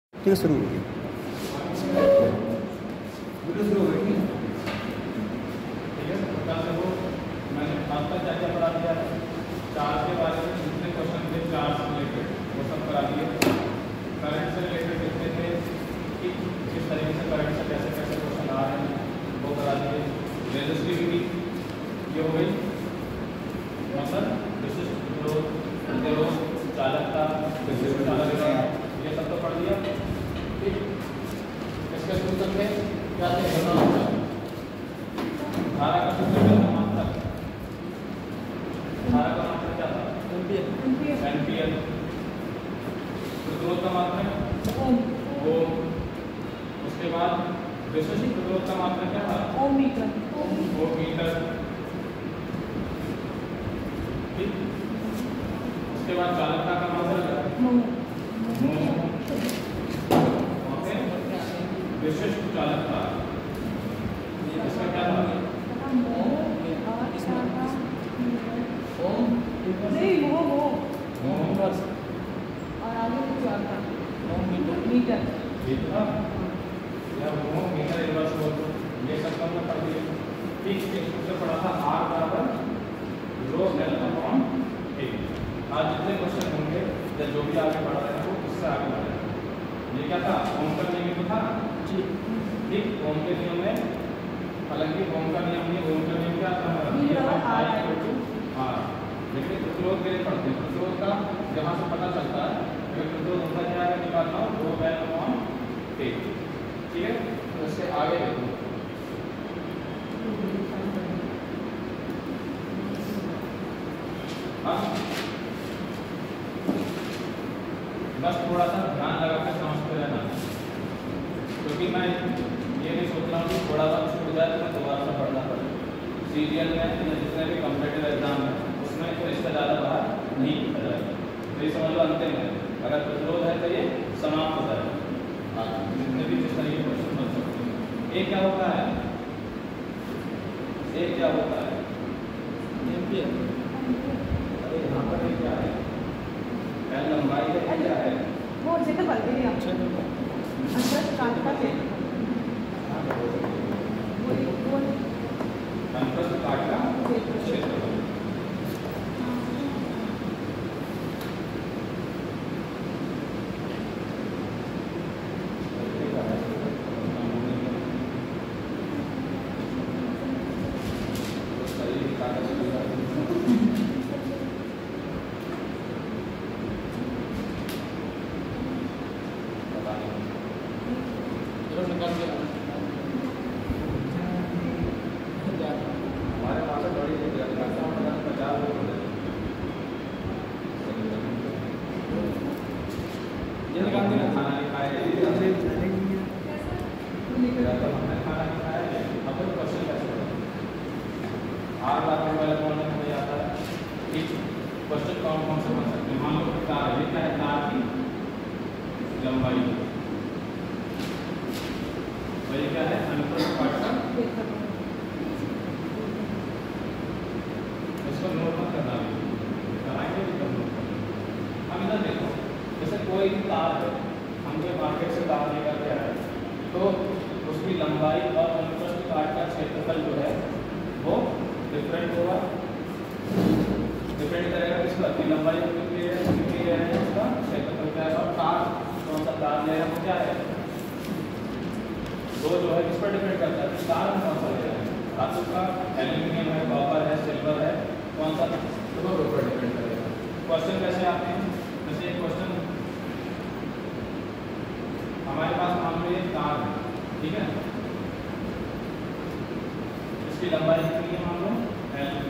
ठीक है, शुरू हो गया। मैंने आपका क्या क्या पढ़ा दिया है, चार्ज के बारे में जितने क्वेश्चन थे चार्ज से रिलेटेड वो सब करा दिए। करंट से रिलेटेड जितने थे कि किस तरीके से करंट से कैसे कैसे क्वेश्चन आ रहे हैं वो करा दिए। रेजिस्टिविटी ये हो गई, मतलब विशिष्ट प्रतिरोध, प्रतिरोध, चालकता, विशिष्ट चालकता, ये सब तो पढ़ दिया। ठीक, इसके सूत्र थे क्या थे, धारा का सूत्र क्या था, मात्रक, धारा का मात्रक क्या था, एम्पियर, प्रतिरोध का मात्रक ओम, उसके बाद विशिष्ट प्रतिरोध का मात्रक क्या था, ओम मीटर, ठीक। उसके बाद चालकता का मात्रक विशिष्ट चालकता, इसका क्या था, ये सब हमने पढ़ दिया। ठीक, एक सूत्र पढ़ा था R बराबर रो L अपॉन A। आज जितने क्वेश्चन होंगे या जो भी आगे पढ़ रहे हैं वो इससे आगे बढ़ रहे हैं। ये क्या था, ओम का नियम तो था जी। ठीक, ओम के नियम में, हालांकि ओम का नियम नहीं, ओम का नियम क्या था, लेकिन प्रतिरोध के लिए पढ़ते हैं। प्रतिरोध का जहाँ से पता चलता है कि प्रतिरोध होता क्या है, निकालना हो रो L अपॉन A। ठीक है, तो इससे आगे देखो, बस थोड़ा सा ध्यान लगा कर समझते रहना, क्योंकि मैं ये नहीं सोच रहा हूँ कि थोड़ा सा छूट जाए तो मैं दोबारा से पढ़ना पड़े। सीरियल में जितने भी कॉम्पिटेटिव एग्जाम है उसमें तो इससे ज़्यादा बाहर नहीं लिखा जाएगा। तो ये समझ लो अंतिम है, अगर प्रतिरोध है तो ये समाप्त हो जाएगा। जितने भी जिस तरीके क्वेश्चन बन सकते हैं। एक क्या होता है, एक क्या होता है, अरे यहाँ पर एक क्या है, L लंबाई है, क्या है वो जैसे बल्कि नहीं आप अंतर काटता है वो अंतर काटना क्षेत्र। हमारे पास बड़ी ये निकाल देना, खाना नहीं खाया, हमने खाना नहीं खाया। अब क्वेश्चन कैसे R बराबर वाला कौन हमें आता है। ठीक, क्वेश्चन कौन कौन से बन सकते हैं, मान लो तार है, क्या है, तार की लंबाई, और ये क्या है, अनुप्रस्थ काट का, इसको नोट मत करना, कराएंगे भी कम नोट करना। हम इधर देखो, जैसे कोई भी तार है, हम जो मार्केट से तार लेकर के आए तो उसकी लंबाई और अनुप्रस्थ काट का क्षेत्रफल जो है वो डिफरेंट होगा, डिपेंड करेगा किस पर, की लंबाई कितनी है उसका क्षेत्रफल क्या है, और तार कौन सा तार ले रहा है वो क्या है, दो जो है किस पर डिपेंड करता है, तार में कौन सा ले रहा है, धातु का, एल्यूमिनियम है, कॉपर है, सिल्वर है, कौन सा, तो वो पर डिपेंड करेगा। क्वेश्चन कैसे आते हैं, जैसे एक क्वेश्चन हमारे पास मान लो एक तार है, ठीक है, इसकी लंबाई कितनी है, मान लो L,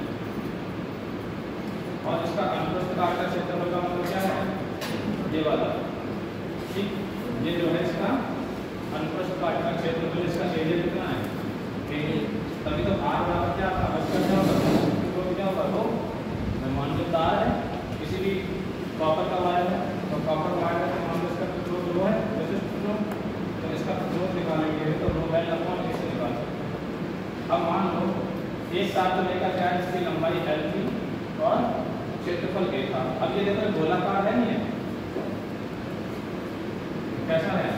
और इसका अनुप्रस्थ काट का क्षेत्रफल का मतलब क्या है, ये वाला। ठीक, ये जो है इसका अनुप्रस्थ काट का क्षेत्रफल, इसका एरिया कितना है, तभी तो R बराबर क्या था, उसका क्या होगा, तो क्या होगा, तो मान लो तार है, किसी भी कॉपर का वायर है, तो कॉपर वायर है, तो मान लो इसका प्रतिरोध रो है, विशिष्ट प्रतिरोध, तो इसका प्रतिरोध निकालेंगे तो रो L अपॉन A से निकाल सकते हैं। अब मान लो एक तार तो लेकर क्या है, इसकी लंबाई L थी और क्षेत्रफल A था। अब ये देखो गोलाकार है नहीं है, कैसा है,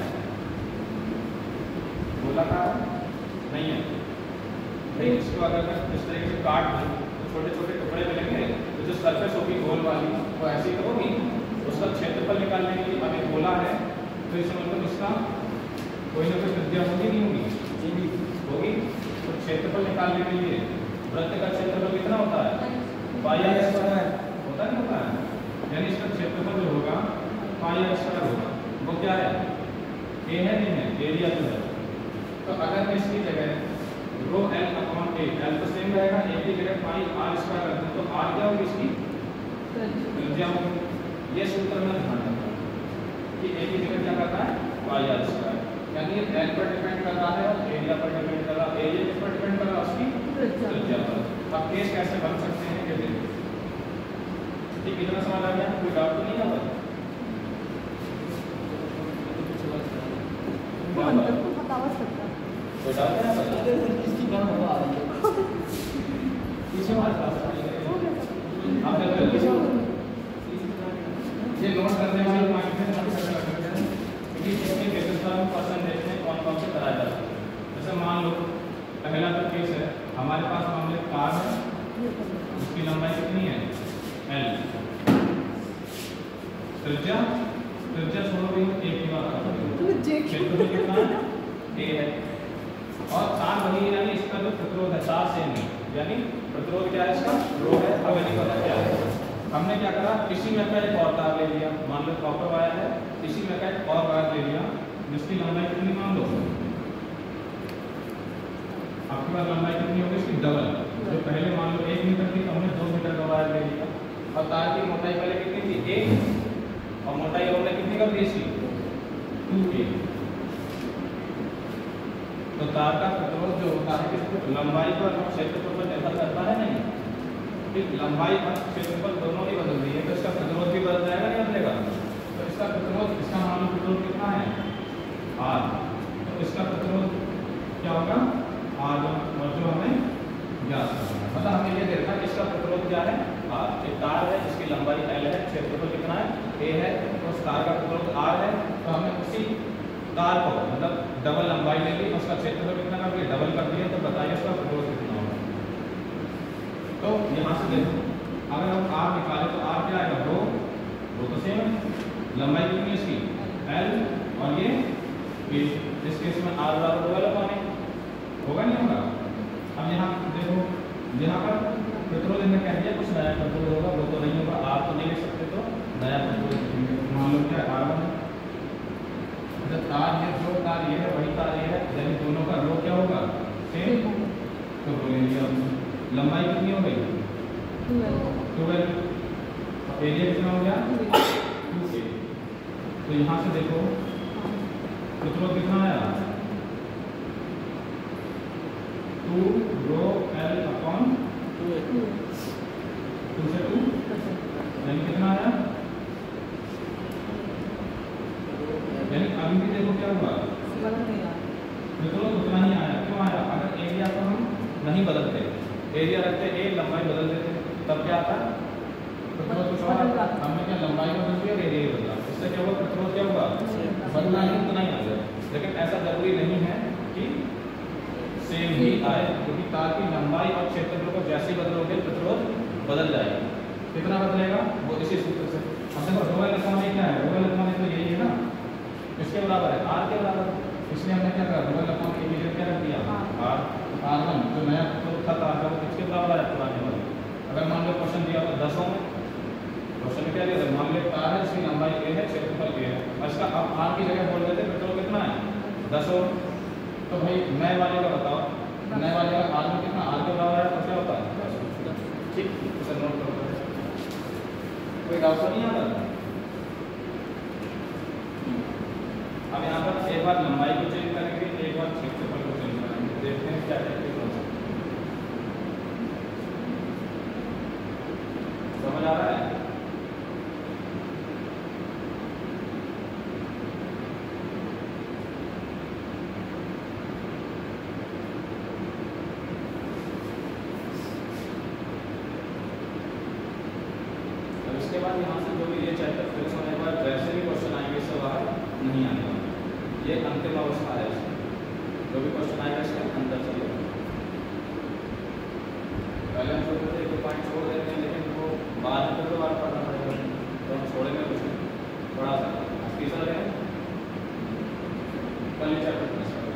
गोलाकार नहीं है। नहीं, इसको अगर मैं इस तरीके से काट दूँ तो छोटे छोटे टुकड़े मिलेंगे, तो जो सरफेस होगी गोल वाली वो ऐसी तो होगी। उसका क्षेत्रफल निकालने के लिए अभी गोला है तो इससे मतलब इसका कोई ना कोई त्रिज्या होगी नहीं होगी। तो क्षेत्रफल निकालने के लिए वृत्त का क्षेत्रफल कितना होता है? पाई आर स्क्वायर होता नहीं होता है, यानी इसका क्षेत्रफल जो होगा पाई आर स्क्वायर होगा। वो क्या है? ए है नहीं है, एरिया जो है। तो अगर मैं इसकी जगह rho L upon A, L तो सेम रहेगा, ए की जगह पाई आर स्क्वायर रख दूं तो आर क्या होगी इसकी? त्रिज्या होगी। ये सूत्र में ध्यान रखना कि ए की जगह क्या करता है? पाई आर स्क्वायर, यानी ये एल पर डिपेंड कर रहा है और एरिया पर डिपेंड कर रहा है। एरिया किस पर डिपेंड कर रहा है? उसकी त्रिज्या पर। अब केस कैसे बन सकते हैं ये देखो। ठीक, इतना समझ आ गया? कोई डाउट तो नहीं होगा? कोई डाउट है? पीछे वाला आप देखो ये नोट करने वाले पॉइंट है, नोट करने वाले कि इसके केसेस पर हम क्वेश्चन देखते हैं कौन कौन से कराया जाता है। जैसे मान लो पहला जो केस है, हमारे पास मान लो कार है, उसकी लंबाई कितनी है? एल। त्रिज्या छोड़ोगे एक की बात करोगे, क्षेत्रफल कितना है? ए है। और तार वही है, यानी इसका जो प्रतिरोध है तार सेम है, यानी प्रतिरोध क्या है इसका? रो है। अब नहीं पता क्या है, हमने क्या करा, इसी में का एक और तार ले लिया, मान लो कॉपर वायर है, इसी में का एक और वायर ले लिया जिसकी लंबाई कितनी मान लो? आपके पास लंबाई कितनी होगी इसकी? डबल। जो पहले मान लो 1 मीटर थी तो हमने 2 मीटर का वायर ले लिया। और तार की मोटाई पहले कितनी थी? 1, और मोटाई हमने कितनी कर दी इसकी? 2a। तो तार का प्रतिरोध जो होता है किसको? लंबाई पर और क्षेत्रफल पर निर्भर करता है नहीं? ठीक, लंबाई और क्षेत्रफल दोनों ही बदल रही है तो इसका प्रतिरोध भी बदल जाएगा नहीं बदलेगा? तो इसका प्रतिरोध, इसका मान लो प्रतिरोध कितना है? R। तो इसका प्रतिरोध क्या होगा? R1, और जो हमें ज्ञात करना है, मतलब हमें ये देखना है इसका प्रतिरोध क्या है? R। एक तार है जिसकी लंबाई L है, क्षेत्रफल कितना है? A है, तो उस तार का प्रतिरोध R है। तो हमें उसी तार को मतलब डबल लंबाई ले ली, उसका क्षेत्रफल कितना कर दिया? डबल कर दिया। तो बताइए इसका प्रतिरोध कितना होगा? तो यहाँ से देखो, अगर हम R निकाले तो R क्या आएगा? रो तो सेम है, लंबाई कितनी है इसकी? L, और ये इस केस में R बराबर डबल अपॉन ए होगा नहीं होगा? अब यहाँ देखो, यहाँ पर प्रतिरोध इन्हें कह दिया कुछ नया प्रतिरोध होगा, वो तो नहीं होगा। R तो नहीं लिख सकते, तो नया प्रतिरोध मान लो क्या है? R1। तार ये, जो तार ये है वही तार ये है, यानी दोनों का रो क्या होगा? सेम। तो रो ले लिया। लंबाई कितनी हो गई? 12। एरिया कितना हो गया? 2a। तो यहाँ से देखो प्रतिरोध कितना आया? 2 रो L अपॉन 2 से 2, यानी कितना आया? यानी अभी भी देखो क्या हुआ? प्रतिरोध उतना ही आया। क्यों आया? अगर एरिया को हम नहीं बदलते, एरिया रखते ए, लंबाई बदल देते, तब क्या आता? प्रतिरोध कुछ और आता। हमने क्या लंबाई बदल दी और एरिया बदला, इससे क्या हुआ? प्रतिरोध क्या हुआ? बदला ही, उतना ही आ गया। लेकिन ऐसा जरूरी नहीं है कि सेम ही आए, क्योंकि तार की लंबाई और क्षेत्रफल को जैसे बदलोगे प्रतिरोध बदल जाएगा। कितना बदलेगा? वो इसी सूत्र से। अब देखो रो एल अपॉन ए क्या है? रो एल अपॉन ए तो यही है ना, इसके बराबर है, R के बराबर। इसलिए हमने क्या करा? रो एल अपॉन ए की जगह क्या रख दिया? R1। जो नया प्रतिरोध था तार का वो किसके बराबर है? पुराने वाले। अगर मान लो क्वेश्चन दिया तो 10 में, क्वेश्चन में क्या दिया था? मान लो तार है इसकी लंबाई a है, क्षेत्रफल a है, और इसका अब R की जगह बोल देते प्रतिरोध कितना है? 10 ओम। तो भाई नए वाले का बताओ, नए वाले का R में कितना? R के बराबर है तो क्या होता है? ठीक, इसे नोट करो। कोई डाउट नहीं आता? अब यहाँ पर एक बार लंबाई को चेंज करेंगे, एक बार क्षेत्रफल को चेंज करेंगे, देखते हैं क्या टेक्निक हो सकती है। समझ आ रहा है? अब इसके बाद यहाँ से जो भी ये चैप्टर फिनिश होने के बाद वैसे भी क्वेश्चन आएंगे, सवाल नहीं आने वाले। ये अंतिम अवस्था है इसकी। जो भी क्वेश्चन आएगा इसके अंदर चलिए। पहले हम छोड़ देते, एक पॉइंट छोड़ देते हैं, लेकिन वो बाद में तो बार पढ़ना पड़ेगा, तो हम छोड़ेंगे कुछ नहीं, थोड़ा सा तीसरा है कल चैप्टर फिनिश करेंगे।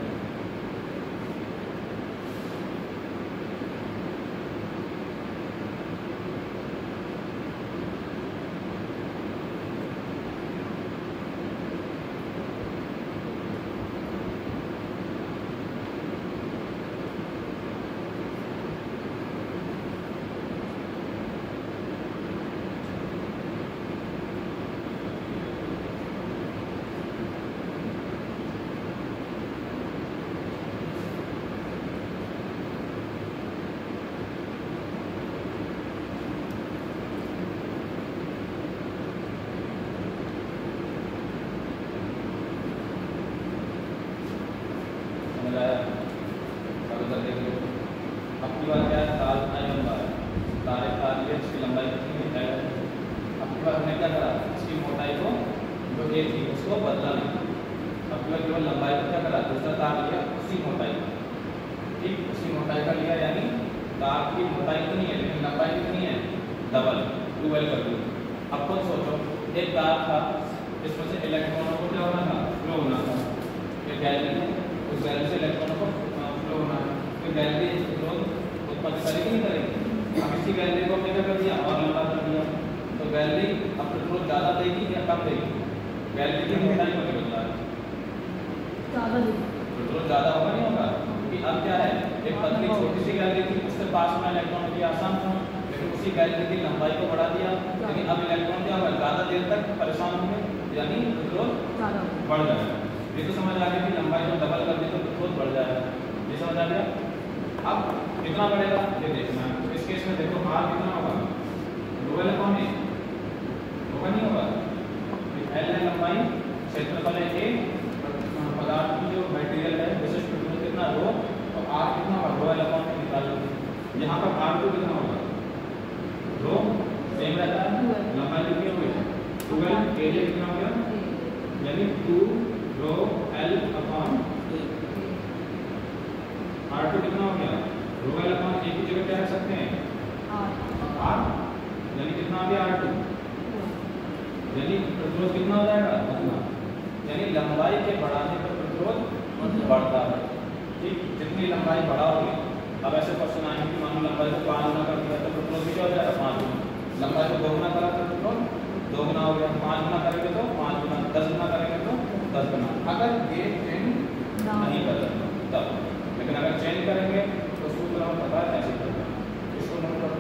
आपकी बात क्या है, तार कितना लंबा है, तार एक तार है, इसकी लंबाई कितनी है। आपकी बात हमने क्या करा, इसकी मोटाई को जो ये थी उसको बदला नहीं, आपकी बात केवल लंबाई को क्या करा, दूसरा तार लिया उसी मोटाई का, ठीक उसी मोटाई का लिया, यानी तार की मोटाई कितनी है लेकिन लंबाई कितनी है, डबल 2l कर दी। अब खुद सोचो, एक तार था इसमें से इलेक्ट्रॉनों को क्या होना था, फ्लो होना था, एक गैलरी है उस गैलरी से इलेक्ट्रॉनों को फ्लो होना है, तो गैलरी उत्पन्न करेगी नहीं करेगी। अब इसी गैलरी को हमने क्या कर दिया, और लंबा कर दिया, तो गैलरी अब पेट्रोल ज़्यादा देगी या कम देगी, गैलरी की मोटाई को नहीं बदला है, पेट्रोल ज़्यादा होगा नहीं होगा, क्योंकि अब क्या है, एक पतली छोटी सी गैलरी थी उससे पास में इलेक्ट्रॉन की आसान था, लेकिन उसी गैलरी की लंबाई को बढ़ा दिया, लेकिन अब इलेक्ट्रॉन क्या होगा, ज़्यादा देर तक परेशान होंगे, यानी पेट्रोल बढ़ जाएगा। ये तो समझ आ गया कि लंबाई को डबल कर दी तो पेट्रोल बढ़ जाएगा, ये समझ आ गया। अब कितना बढ़ेगा ये देखना है, इस केस में देखो R कितना होगा, ρl अपॉन A होगा नहीं होगा, L है लंबाई, क्षेत्रफल है A, पदार्थ की जो मटेरियल है विशिष्ट पेट्रोल कितना ρ, और R कितना होगा, ρl अपॉन A निकाल लो। यहाँ पर R2 कितना होगा, ρ सेम रहता है, लंबाई कितनी हुई 12, एरिया कितना हो गया, यानी 2ρl अपॉन R2 कितना हो गया, ρl अपॉन A की जगह क्या रख सकते हैं, R, यानी कितना आ गया R2, यानी पेट्रोल कितना हो जाएगा, यानी लंबाई के बढ़ाने पर पेट्रोल बढ़ता है, ठीक जितनी लंबाई बढ़ाओगे। अब ऐसे क्वेश्चन आएंगे कि मानो लंबाई को 5 गुना कर दिया तो पेट्रोल भी क्या हो जाएगा 5 गुना, लंबाई को 2 गुना करा तो पेट्रोल 2 गुना हो गया, 5 गुना करेंगे तो 5 गुना, 10 गुना करेंगे तो 10 गुना, अगर ये चेंज नहीं बदलता तब, लेकिन अगर चेंज करेंगे तो सूत्र हमें पता है कैसे करना है, इसको नोट करो।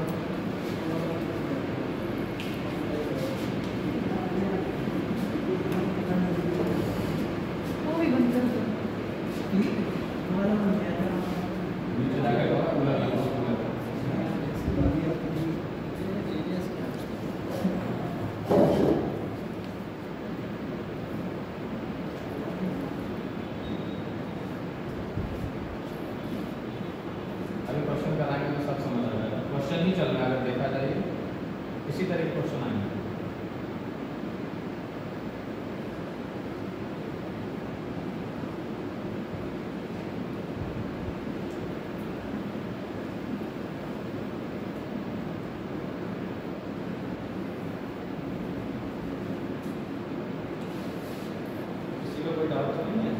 क्वेश्चन कराएंगे तो सब समझ आ जाएगा, क्वेश्चन ही चल रहा है अगर देखा जाए, इसी तरह क्वेश्चन आएंगे। किसी को कोई डाउट तो नहीं है?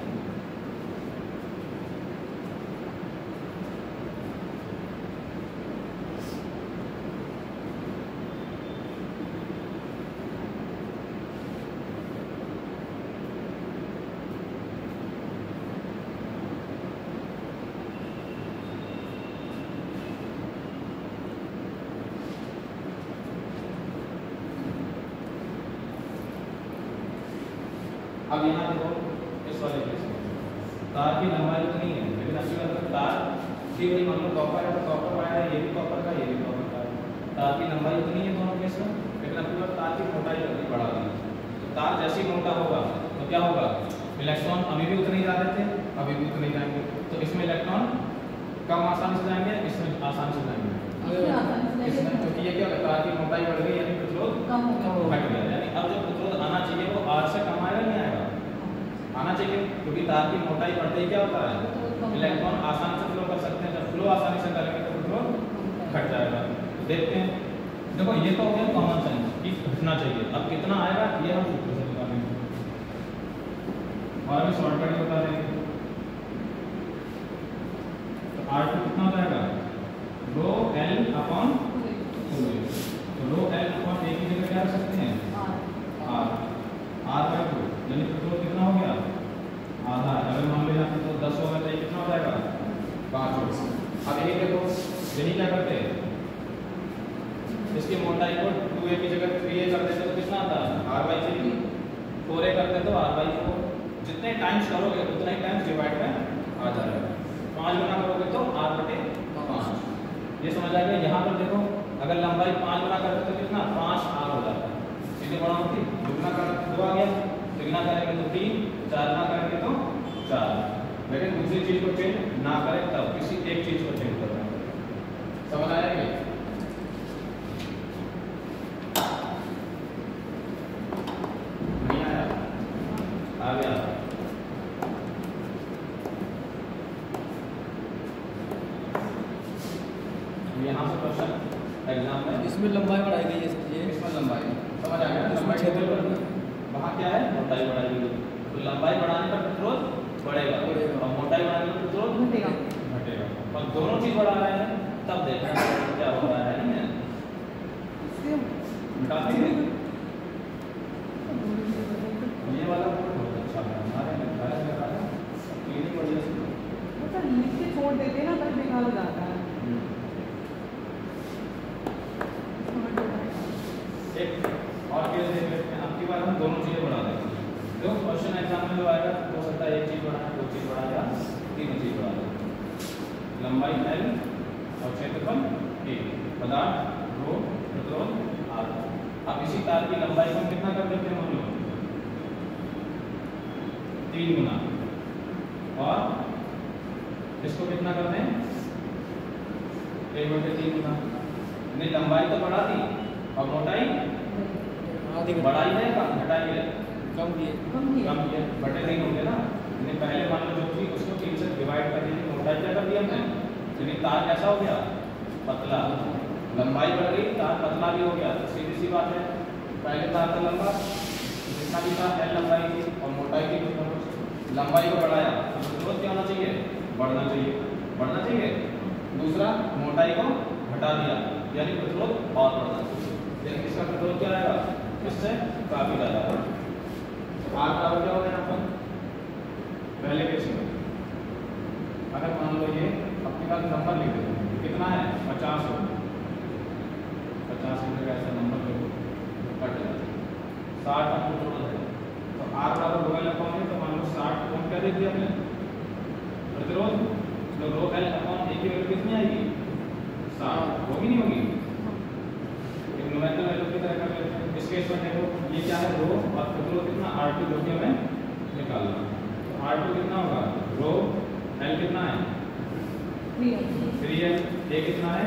अब यहाँ देखो इस वाले केस में तार की लंबाई तो नहीं है, लेकिन अच्छी बात है तार की वही मान लो कॉपर है तो कॉपर वायर है, ये भी कॉपर का ये भी कॉपर का है, तार की लंबाई तो नहीं है दोनों केस में, लेकिन अपनी बात तार की मोटाई जल्दी बढ़ा दी, तो तार जैसे ही मोटा होगा तो क्या होगा, इलेक्ट्रॉन अभी भी उतने ही जा रहे थे अभी भी उतने ही जाएंगे, तो इसमें इलेक्ट्रॉन कम आसानी से जाएंगे, इसमें आसानी से जाएंगे, इसमें क्योंकि ये क्या होगा, तार की मोटाई बढ़ गई यानी पेट्रोल घट गया, यानी अब जो पेट्रोल आना चाहिए वो R से कम आएगा नहीं आएगा, आना चाहिए, क्योंकि तार की मोटाई बढ़ते ही क्या होता है, इलेक्ट्रॉन आसानी से फ्लो कर सकते हैं। जब फ्लो आसानी से करेंगे तो फ्लो घट जाएगा। तो देखते हैं, देखो ये तो हो गया कॉमन सेंस कि घटना चाहिए। अब कितना आएगा ये हम सूत्र से निकालेंगे और अभी शॉर्टकट बता देंगे। तो R2 कितना हो जाएगा, रो L अपॉन 2A। तो रो L अपॉन A की जगह क्या रख सकते हैं, R/2, यानी प्रतिरोध कितना हो गया, आधा। अगर मान लो यहाँ पे तो 10 होगा तो ये कितना हो जाएगा, 5 होगा। अब ये देखो, यही क्या करते हैं, इसकी मोटाई को 2A की जगह 3A कर देते तो कितना आता है, R/3। 4A करते तो R/4। जितने टाइम्स करोगे उतना ही टाइम्स डिवाइड में आ जाएगा। 5 गुना करोगे तो R/5। ये समझ आएगा। यहाँ पर देखो, अगर लंबाई 5 गुना करते तो कितना, 5R हो जाता है। सीधे बड़ा होती, दुगना करेंगे तो 2 आ गया, तिगुना करेंगे तो 3, 4 गुना करेंगे तो 4। लेकिन दूसरी चीज को चेंज ना करें तब किसी एक चीज को चेंज करना है। समझ आएगा? नहीं आया? आ गया? यहाँ से क्वेश्चन एग्जाम में, इसमें लंबाई बढ़ाई गई है, इसमें लंबाई समझ आ गया। लंबाई क्षेत्र वहाँ क्या है, मोटाई बढ़ाई गई। तो लंबाई बढ़ाने पर प्रतिरोध बढ़ेगा और मोटाई बढ़ाने पर प्रतिरोध घटेगा। और दोनों चीज बढ़ा रहे हैं तब देखना क्या हो रहा है। नहीं काफी है ये वाला बहुत अच्छा है। हमारे लिख के छोड़ देते हैं ना, तब बेकार हो जाता है। एक और केस देख लेते हैं। अब की बार हम दोनों चीजें बढ़ा देंगे। जो क्वेश्चन एग्जाम में जो आएगा हो सकता है एक चीज बढ़ाए, 2 चीज बढ़ा या 3 चीज बढ़ा दे। लंबाई L और क्षेत्रफल A, पदार्थ रो, प्रतिरोध R। अब इसी तार की लंबाई को हम कितना कर देते हैं, हम लोग 3 गुना, और इसको कितना करते हैं, 1/3 गुना। यानी लंबाई तो बढ़ा दी और मोटाई बढ़ाई है, घटाई है, कम किए, कम किया, बटे 3 हो गया ना। यानी पहले मान लो जो थी उसको 3 से डिवाइड कर दी, मोटाई क्या कर दी हमने, यानी तार कैसा हो गया, पतला। लंबाई बढ़ गई, तार पतला भी हो गया। तो सीधी सी बात है, पहले तार का लंबा जितना भी था L लंबाई थी और मोटाई थी, लंबाई को बढ़ाया तो प्रतिरोध क्या होना चाहिए, बढ़ना चाहिए, बढ़ना चाहिए। दूसरा, मोटाई को घटा दिया यानी प्रतिरोध और बढ़ना चाहिए। यानी इसका प्रतिरोध क्या आएगा, इससे काफी ज्यादा। R बराबर क्या होगा यहाँ पर, पहले केस में अगर मान लो ये अपने पास नंबर लिख देते हैं, कितना है, 50 हो, 50 का ऐसा नंबर लिखो, कट जाता है। 60 हमको जरूरत है, तो R बराबर रो L अपॉन A। तो मान लो 60 कौन क्या दे दिया हमने, प्रतिरोध। तो रो L अपॉन A की वैल्यू कितनी आएगी, 60 होगी, नहीं होगी। एक न्यूमेरिकल वैल्यू की तरह कर लेते हैं। इस केस में देखो ये क्या है, रो और प्रतिरोध कितना, R2 जो कि हमें निकालना। तो R2 कितना होगा, रो L कितना है, 3L, A कितना है,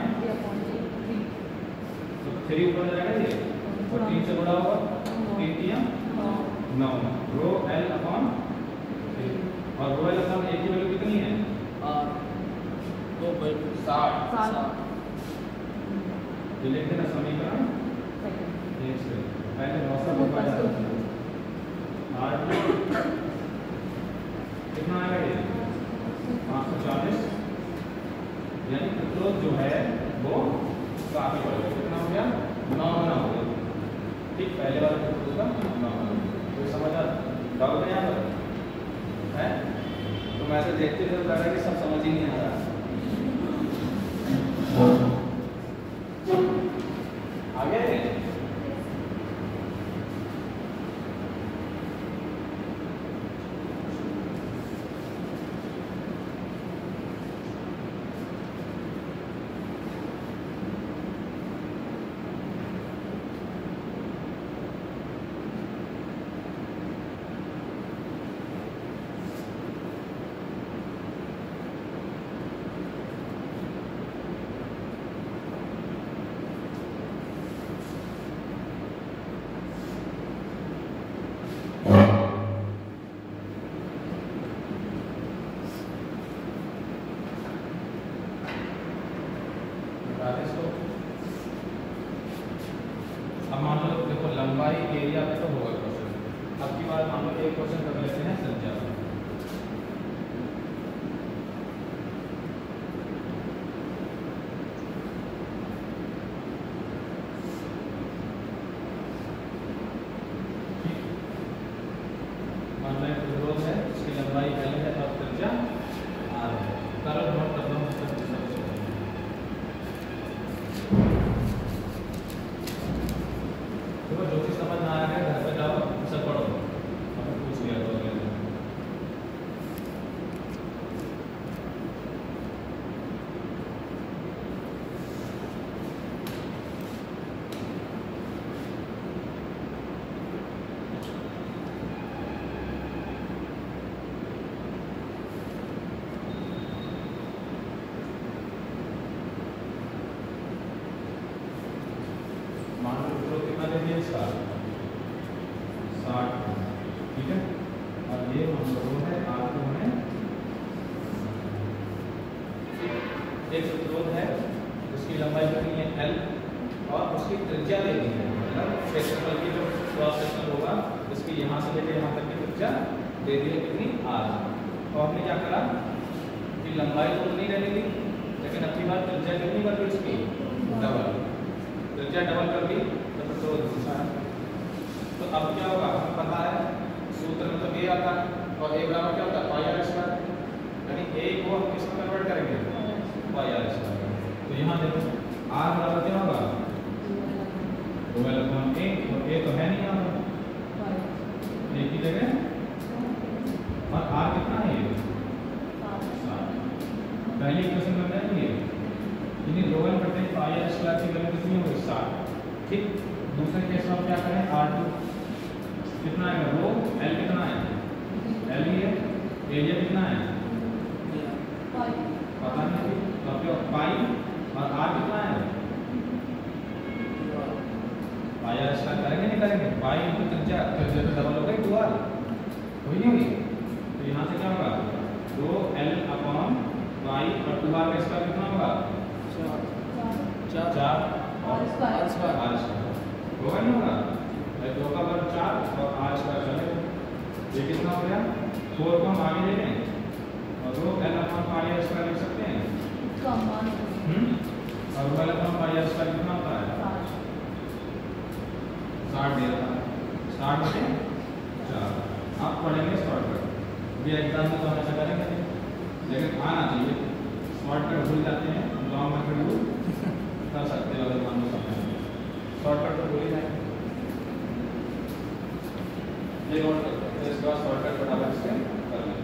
तो 3 ऊपर जाएगा ये और 3 से बड़ा होगा, 3 3 9, रो L अपॉन 3। और रो L अपॉन A की वैल्यू कितनी है, 60। ये लिखते हैं ना समीकरण एक से पहले बहुत R2 कितना आएगा, ये 540। यानी प्रतिरोध जो है वो काफी बढ़ेगा। कितना हो गया, 9 गुना हो गया। ठीक, पहले वाले प्रतिरोध का 9 गुना। तो समझ आ डाउट है यहाँ पर है? तो मैं ऐसे देखते हुए लग रहा है कि सब समझ ही नहीं आ रहा। आगे इसका 60, ठीक है। और ये मान लो रो है, R2 है, एक प्रतिरोध है उसकी लंबाई कितनी है L और उसकी त्रिज्या दे दी है, मतलब क्षेत्रफल की जो क्रॉस सेक्शन होगा उसकी यहाँ से लेकर यहाँ तक की त्रिज्या दे दी है कितनी R। तो आपने क्या करा कि लंबाई तो उतनी रहने दी, लेकिन अपनी बात त्रिज्या कितनी कर दी उसकी डबल, त्रिज्या डबल कर दी तो प्रतिरोध दूसरा। तो अब क्या होगा, हमें पता है सूत्र में तो A आता है और A बराबर क्या होता है पाई आर स्क्वायर, यानी A को हम किसमें कन्वर्ट करेंगे पाई आर स्क्वायर। तो यहाँ देखो R बराबर क्या होगा 2L/A, और A तो है नहीं यहाँ पर A की जगह, और R कितना है ये 7। पहले इक्वेशन बन जाएगी यानी रो एल बटे पाई आर स्क्वायर की वैल्यू कितनी होगी 7, ठीक। दूसरे केस में क्या करें R2 कितना है, रो L कितना है L ही है, एरिया कितना है पता नहीं, तो क्या पाई और R कितना है पाई आर स्क्वायर करेंगे नहीं करेंगे, पाई इंटू त्रिज्या, त्रिज्या तो डबल हो गई 2R वही होगी। तो यहाँ से क्या होगा रो L अपॉन पाई और 2R का स्क्वायर कितना होगा 4 और R स्क्वायर होगा नहीं होगा, 2 का वर्ग 4 और R स्क्वायर चलेगा, ये कितना हो गया 4 को हम आगे ले लें और rho L upon pi R square लिख सकते हैं, और rho L upon pi R square कितना होता है 60 दे रहा है, 60 बटे 4। आप पढ़ेंगे शॉर्टकट, भी एग्जाम में तो हमेशा करेंगे लेकिन आना चाहिए, शॉर्टकट भूल जाते हैं, लॉन्ग मेथड यूज कर सकते हो अगर मान लो समय शॉर्टकट तो भूल ही जाए, ये नोट करते हैं, इसके बाद शॉर्टकट फटाफट से कर लें।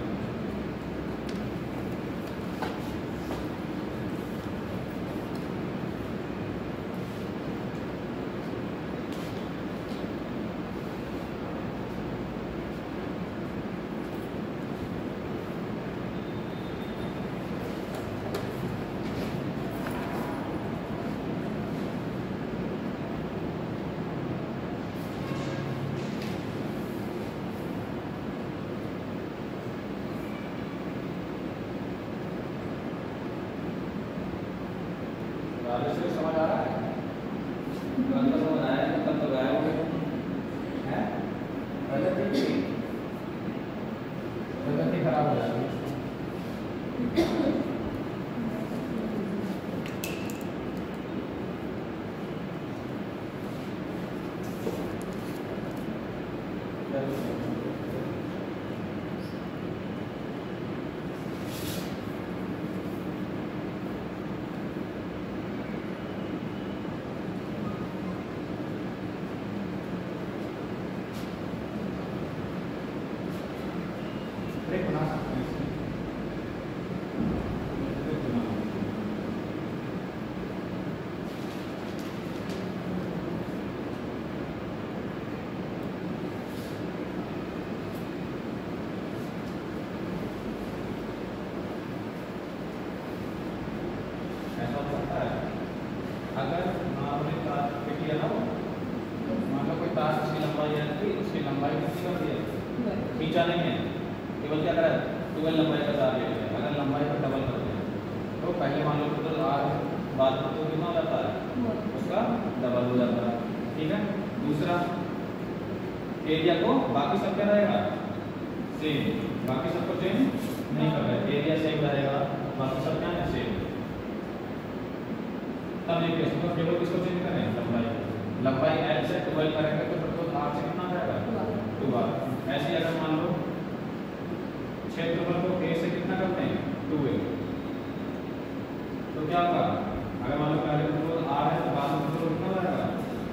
समझ आ रहा है, समझ आया तब तो गायब हो गए हैं, प्रगति खराब हो जाएगी। बना सकते हैं ऐसा हो सकता है अगर आपने तार पे किया ना, मान लो कोई तार उसकी लंबाई है कि उसकी लंबाई कितनी होती है, खींचा नहीं है, केवल क्या करें 12 लंबाई का तार ले लेते हैं, अगर लंबाई को डबल करते हैं तो पहले मान लो टोटल R बाद में तो कितना हो जाता है उसका डबल हो जाता है, ठीक है। दूसरा एरिया को बाकी सब क्या रहेगा सेम, बाकी सबको चेंज नहीं कर रहे, एरिया सेम रहेगा, बाकी सब क्या है सेम। तब एक केस में केवल किसको चेंज करें लंबाई L से 12 करेंगे तो प्रतिरोध R से कितना रहेगा 2R। ऐसे अगर मान लो क्षेत्रफल को A से कितना करते हैं 2A, तो क्या होगा अगर मान लो पहले प्रतिरोध R है तो बाद में प्रतिरोध कितना रहेगा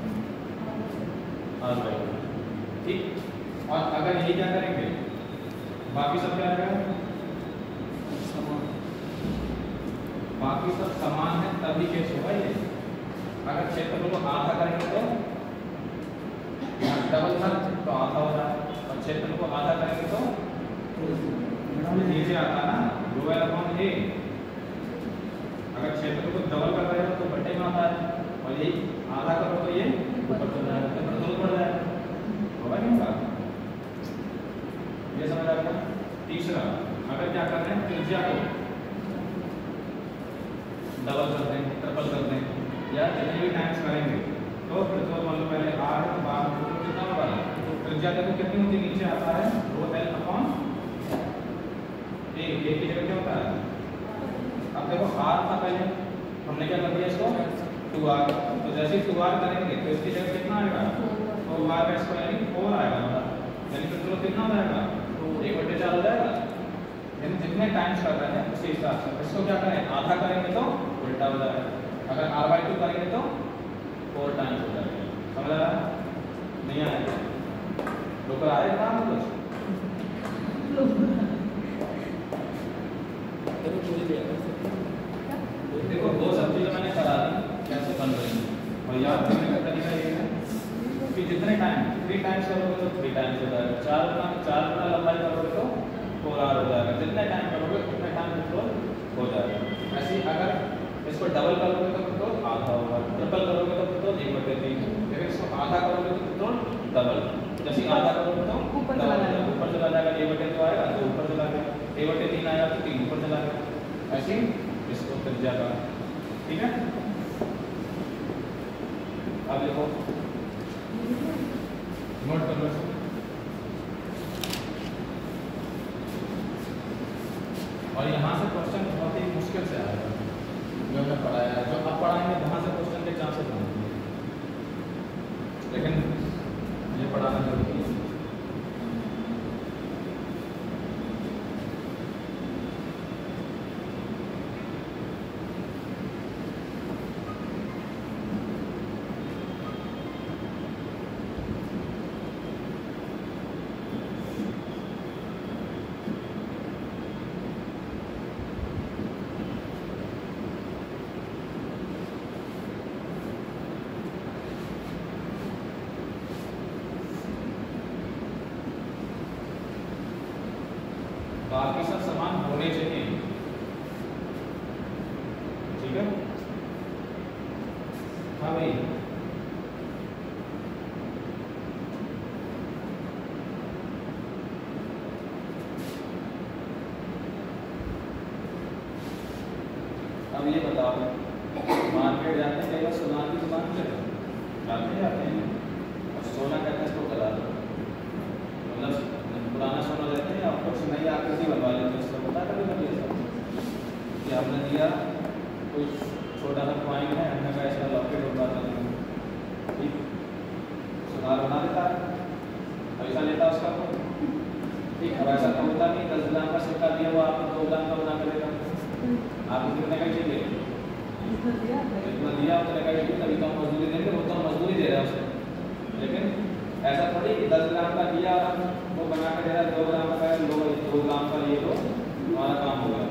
R रहेगा, ठीक। और अगर यही क्या करेंगे बाकी सब क्या रहेगा समान, बाकी सब समान है तभी केस होगा ये। अगर क्षेत्रफल को आधा करेंगे तो डबल था तो आधा हो रहा है, और क्षेत्रफल को आधा करेंगे तो नीचे आता ना 2L/A। अगर क्षेत्रफल को डबल कर रहे हो तो बटे में आता है, और यही आधा करो तो ये ऊपर चला जाएगा तो कंट्रोल बढ़ जाएगा, होगा नहीं होगा? ये समझ आ गया? तीसरा, अगर क्या कर रहे हैं त्रिज्या को डबल कर दें, ट्रिपल कर दें या जितने भी टाइम्स करेंगे तो प्रतिरोध मान लो पहले R है तो बाहर कितना होगा? तो त्रिज्या देखो कितनी होती है, नीचे आता है रो L अपॉन A की जगह क्या होता है? अब देखो R था पहले, हमने क्या कर दिया इसको 2R, तो जैसे ही 2R करेंगे तो इसकी जगह कितना आएगा? तो R का स्क्वायर यानी 4 आएगा, यानी प्रतिरोध कितना हो जाएगा? 1/4 हो जाएगा। यानी जितने टाइम्स कर रहे हैं उसी हिसाब से इसको क्या करें, आधा करेंगे तो उल्टा हो जाएगा, अगर R/2 करेंगे तो 4 टाइम्स हो जाएगा। समझ आ रहा है? नहीं आएगा? लोग आए काम कुछ देखो, दो सब्जी जो मैंने करा दी कैसे बन रही है और याद करने का तरीका ये है कि जितने टाइम 3 टाइम्स करोगे तो 3 टाइम्स हो जाएगा, 4 गुना लंबाई करोगे तो 4R हो जाएगा, जितने टाइम करोगे उतने टाइम कंट्रोल हो जाएगा। ऐसे ही अगर इसको डबल करोगे तो कंट्रोल आधा होगा, ट्रिपल करोगे तो कंट्रोल 1/3, लेकिन इसको आधा करोगे तो कंट्रोल डबल, जैसे आधा करोगे तो ऊपर चला जाएगा, 1/2 तो आएगा तो ऊपर चला गया, 1/3 आया तो 3 ऊपर चला गया, ऐसे ही इसको त्रिज्या का। ठीक है, अब देखो नोट कर लो, और यहाँ से क्वेश्चन बहुत ही मुश्किल से आएगा जो हमने पढ़ाया है, जो अब पढ़ाएंगे वहाँ से क्वेश्चन के चांसेस होंगे, लेकिन ये पढ़ाना जरूरी है। बाकी सब समान होने चाहिए, ठीक है? हाँ भाई, अब ये बताओ, मार्केट जाते हैं कई बार सोना की दुकान पे जाते हैं और सोना कहते हैं इसको करा दो, मतलब पुराना सोना लेते हैं और कुछ नई आकृति बनवा लेते हैं, इसको पता कभी कभी ऐसा कि हमने दिया कुछ छोटा सा कॉइन है, हमने कहा इसका लॉकेट बनवा देते हैं, ठीक, सुनार बना देता है, पैसा लेता है उसका, ठीक। अब ऐसा तो होता नहीं 10 ग्राम का सिक्का दिया वो आपको 2 ग्राम का बना कर देगा, आपको कितने का चाहिए? जितना दिया उतने का चाहिए, तभी तो हम मजदूरी देंगे, वो तो हम मजदूरी दे रहे हैं उसे, लेकिन ऐसा थोड़ी कि 10 ग्राम का दिया और वो बना के दे रहा है 2 ग्राम का, 2 ग्राम का लिए तो हमारा काम होगा।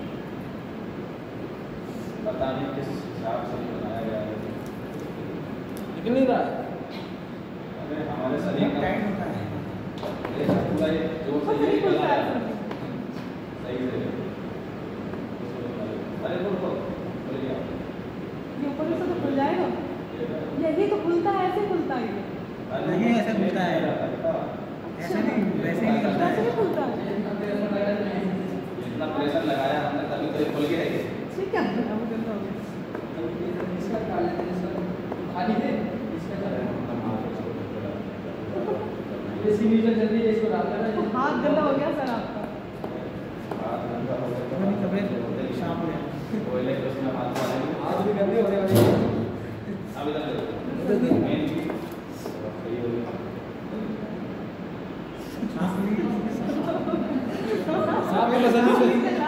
पता नहीं किस हिसाब से बनाया गया है, लेकिन नहीं रहा अरे हमारे शरीर का टाइट होता है, पूरा जोर से यही बनाया है, सही से। अरे बोलो बोलिए, ये ऊपर से तो खुल जाएगा, यही तो खुलता है, ऐसे खुलता है, नहीं ऐसे खुलता है, ऐसे नहीं, वैसे ही खुलता है, ऐसे नहीं खुलता है, जितना प्रेशर लगाया हमने तभी तो ये खुल गया है। ठीक है, वो गंदा हो गया, इसका डाल लेते हैं, इसका खाली है, इसका डाल ये सिग्नेचर जल्दी इसको डाल देना, तो हाथ गंदा हो गया सर आपका, शाम में कोयले के उसमें हाथ डालेंगे, आज भी गंदे होने वाले अब इधर देखो, मेन चीज सही हो गई। साहब ये पसंद से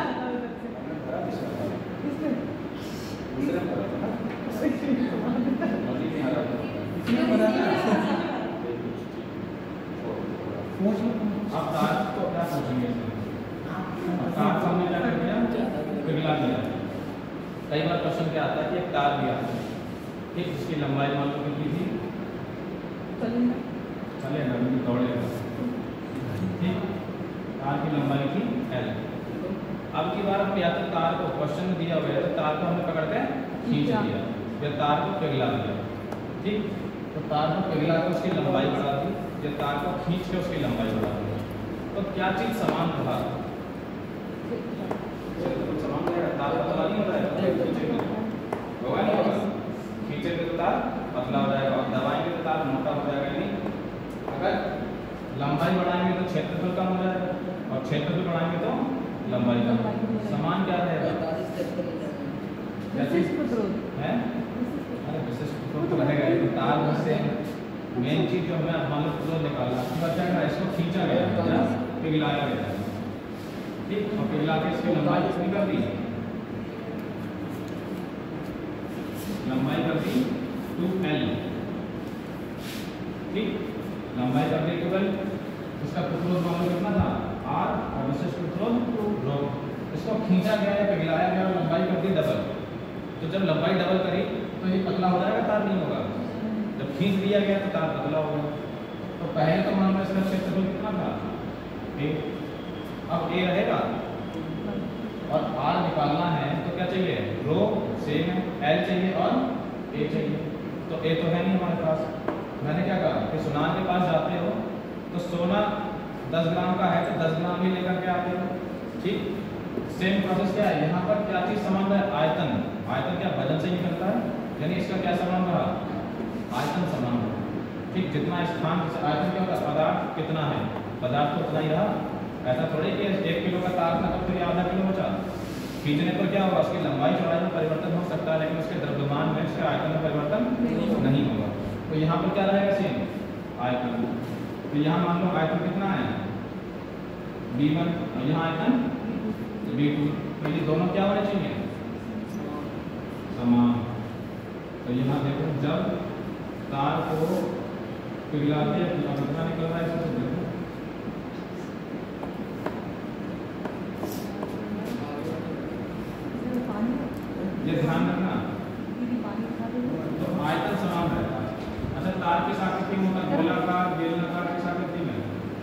दूसरे में करो ना, मर्जी नहीं आ रहा अब तार को क्या सोचेंगे, तार को हमने क्या कर दिया, पिघला दिया। कई बार क्वेश्चन क्या आता है कि एक तार दिया, ठीक, इसकी लंबाई मान लो कितनी थी, चलेगा दौड़ेगा, ठीक, तार की लंबाई थी L। अब की बार हम या तो तार को क्वेश्चन में दिया हुआ है तो तार को हमने पकड़ के खींच दिया, फिर तार को पिघला दिया, ठीक। तो तार को पिघला के उसकी लंबाई बढ़ा दी, या तार को खींच के उसकी लंबाई बढ़ा दी, तो क्या चीज़ समान रहा? तो समान रहेगा, तार पतला नहीं हो जाएगा, खींचेंगे होगा नहीं होगा, खींचेंगे तो तार पतला हो जाएगा, और दबाएंगे तो तार मोटा हो जाएगा। नहीं, अगर लंबाई बढ़ाएंगे तो क्षेत्रफल कम हो जाएगा, और क्षेत्रफल बढ़ाएंगे तो लंबाई कम। समान क्या रहेगा? विशिष्ट प्रतिरोध है? अरे विशिष्ट प्रतिरोध तो रहेगा ही, तार में से मेन चीज जो हमें मान लो प्रतिरोध निकालना है, इसको खींचा गया या पिघलाया गया, ठीक, और पिघला के इसकी लंबाई कितनी कर दी? लंबाई कर दी 2L, ठीक, लंबाई कर दी 2L। इसका प्रतिरोध मान लो कितना था? R, और विशिष्ट प्रतिरोध ρ। इसको खींचा गया या पिघलाया गया और लंबाई कर दी डबल। तो जब लंबाई डबल करी तो ये पतला हो जाएगा, तार नहीं होगा। जब खींच दिया गया तो तार पतला होगा। तो पहले तो मान लो इसका क्षेत्रफल कितना था? A। अब A रहेगा और R निकालना है तो क्या चाहिए? रो सेम है, L चाहिए और A चाहिए। तो A तो है नहीं हमारे पास। मैंने क्या कहा कि सुनार के पास जाते हो तो सोना 10 ग्राम का है तो 10 ग्राम ही लेकर के आते हो, ठीक। सेम प्रोसेस क्या है यहाँ पर? क्या चीज समान है? आयतन। आयतन क्या वजन से निकलता है, यानी इसका क्या समान रहा? आयतन समान रहा, ठीक। जितना स्थान आयतन क्या होता है? पदार्थ कितना है, पदार्थ तो उतना ही रहा। ऐसा थोड़ी कि 1 किलो का तार था तो फिर आधा किलो बचा। खींचने पर क्या होगा? उसकी लंबाई चौड़ाई में परिवर्तन हो सकता है, लेकिन उसके द्रव्यमान में, उसके आयतन में परिवर्तन नहीं होगा। तो यहाँ पर क्या रहेगा? सेम आयतन। तो यहाँ मान लो आयतन कितना है? B1, और यहाँ आयतन B2। तो ये दोनों क्या होने चाहिए? समान। तो यहाँ देखो जब तार को पिघलाते कितना निकल रहा है इसमें देखो, ये ध्यान रखना। तो आयतन समान रहता है। अच्छा, तार की आकृति में होता है गोलाकार, बेलनाकार की आकृति में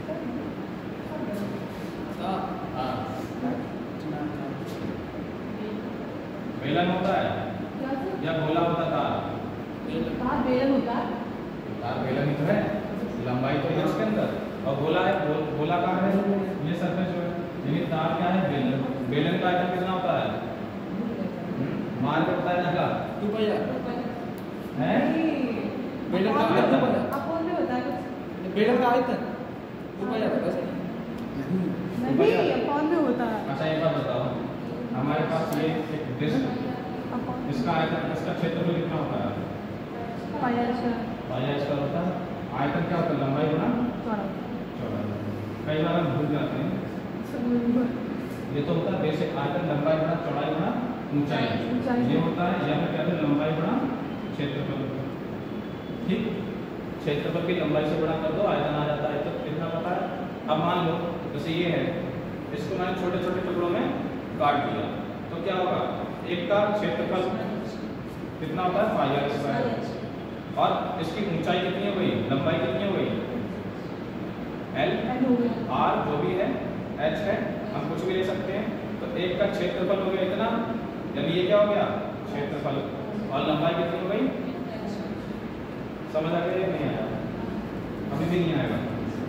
बेलन होता है या गोला होता तार? तार बेलन होता है। तार बेलन ही तो है, लंबाई तो है उसके अंदर, और गोला है, गोलाकार है ये सरफेस जो है। यानी तार क्या है? बेलन। बेलन का आयतन कितना होता है? मान के बताया ना, 2 पाई है बेलन का आयतन अपोन में होता है कुछ? बेलन का आयतन 2 पाई आता है नहीं, अपोन में होता है। अच्छा एक बात बताओ, हमारे पास ये एक डिस्क, इसका आयतन, इसका क्षेत्रफल कितना होता है? पाई r स्क्वायर होता है। आयतन क्या होता है? लंबाई गुणा चौड़ाई। कई बार हम भूल जाते हैं, ये तो होता है बेसिक आयतन, लंबाई गुणा चौड़ाई गुणा ऊंचाई। ये होता है, या फिर कहते हैं लंबाई गुणा क्षेत्रफल, ठीक। क्षेत्रफल की लंबाई से गुणा कर दो, आयतन आ जाता है। तो कितना पता है? अब मान लो जैसे ये है, इसको मैंने छोटे छोटे टुकड़ों में काट दिया तो क्या होगा? एक का क्षेत्रफल कितना होता है? Pi r square. और इसकी ऊंचाई कितनी हो गई? लंबाई कितनी हो गई? L, R जो भी है, H है, हम कुछ भी ले सकते हैं। तो एक का क्षेत्रफल हो गया इतना, यानी ये क्या हो गया? क्षेत्रफल। और लंबाई कितनी हो गई? समझ आ गया या नहीं आया? अभी भी नहीं आएगा।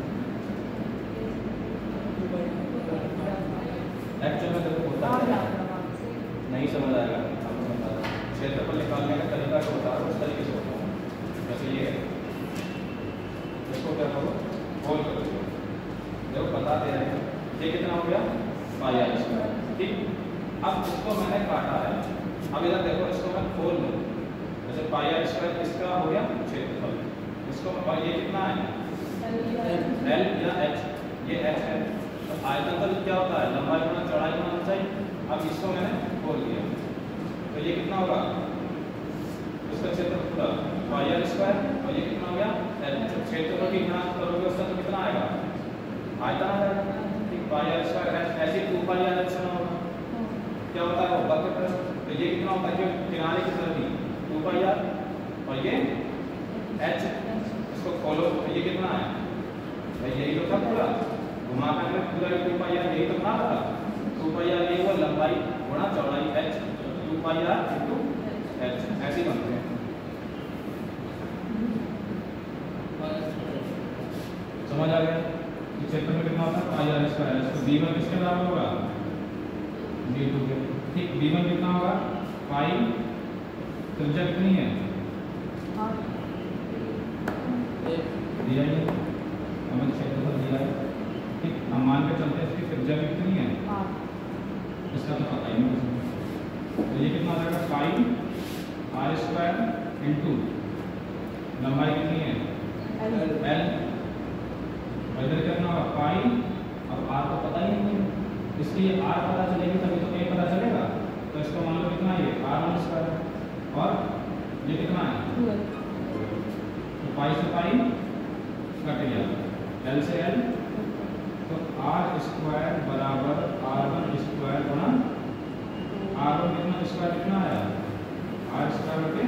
एक्चुअल में देखो होता है, नहीं समझ आएगा। क्षेत्रफल निकालने का तरीका जो होता है उस तरीके से होता है। जैसे ये है, इसको क्या करो? होल कर दो। देखो बताते हैं ये कितना हो गया? पाई r स्क्वायर, ठीक। अब इसको मैंने काटा है, अब इधर देखो, इसको मैं खोल लूँ, जैसे पाई r स्क्वायर इसका हो गया क्षेत्रफल, इसको और ये कितना है? L या H, ये H है। तो आयतन का क्या होता है? लंबाई गुणा चौड़ाई गुणा ऊंचाई। अब इसको मैंने खोल दिया तो ये कितना होगा? इसका क्षेत्रफल पूरा पाई r स्क्वायर, और ये कितना हो गया? L। क्षेत्रफल की गुणा करोगे उसका तो कितना आएगा? आयतन आ जाएगा, ठीक। पाई r स्क्वायर ऐसे 2 पाई r H होगा, क्या होता है? वो बकेट है। तो ये कितना होता है? जो किनारे की तरफ 2 पाई r, और ये H, इसको खोलो तो ये कितना है? भाई यही तो था पूरा, घुमा कर पूरा 2 पाई r, यही तो बना था। 2 पाई r ये वो लंबाई गुणा चौड़ाई H, 2 पाई r into H, ऐसे बनते हैं। क्षेत्रफल कितना होता है पाई आर स्क्वायर। इसको b1 किसके बराबर होगा b2 के। ठीक, b1 कितना होगा पाई, त्रिज्या कितनी है दिया ही हमें क्षेत्रफल दिया है। ठीक, हम मान के चलते हैं इसकी त्रिज्या भी कितनी है इसका तो पता ही नहीं किसी को। तो ये कितना आ जाएगा पाई आर स्क्वायर इंटू लंबाई कितनी है एल, इधर कितना होगा पाई, अब आर तो पता ही नहीं है इसलिए आर पता चलेगी तभी तो ए पता चलेगा। तो इसको मान लो कितना है आर वन स्क्वायर और ये कितना है तो पाई से पाई कट गया, एल से एल, तो आर स्क्वायर बराबर आर वन स्क्वायर गुणा आर वन कितना स्क्वायर कितना आया आर स्क्वायर बटे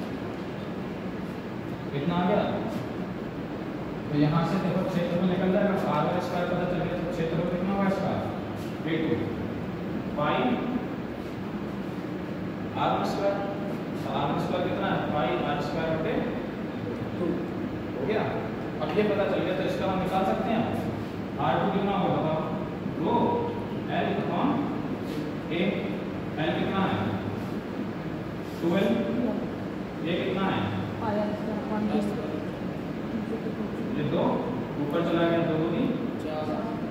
कितना आ गया। तो यहाँ से देखो क्षेत्रफल निकल जाएगा, आर वन स्क्वायर पता चल गया तो क्षेत्रफल कितना होगा इसका b2 pi R one square, R one square कितना है पाई आर स्क्वायर बटे 2 हो गया। अब ये पता चल गया तो इसका हम निकाल सकते हैं R2 कितना होगा बताओ rho L upon A, L कितना है 12, ये कितना है ये 2 ऊपर चला गया 2 दूनी 4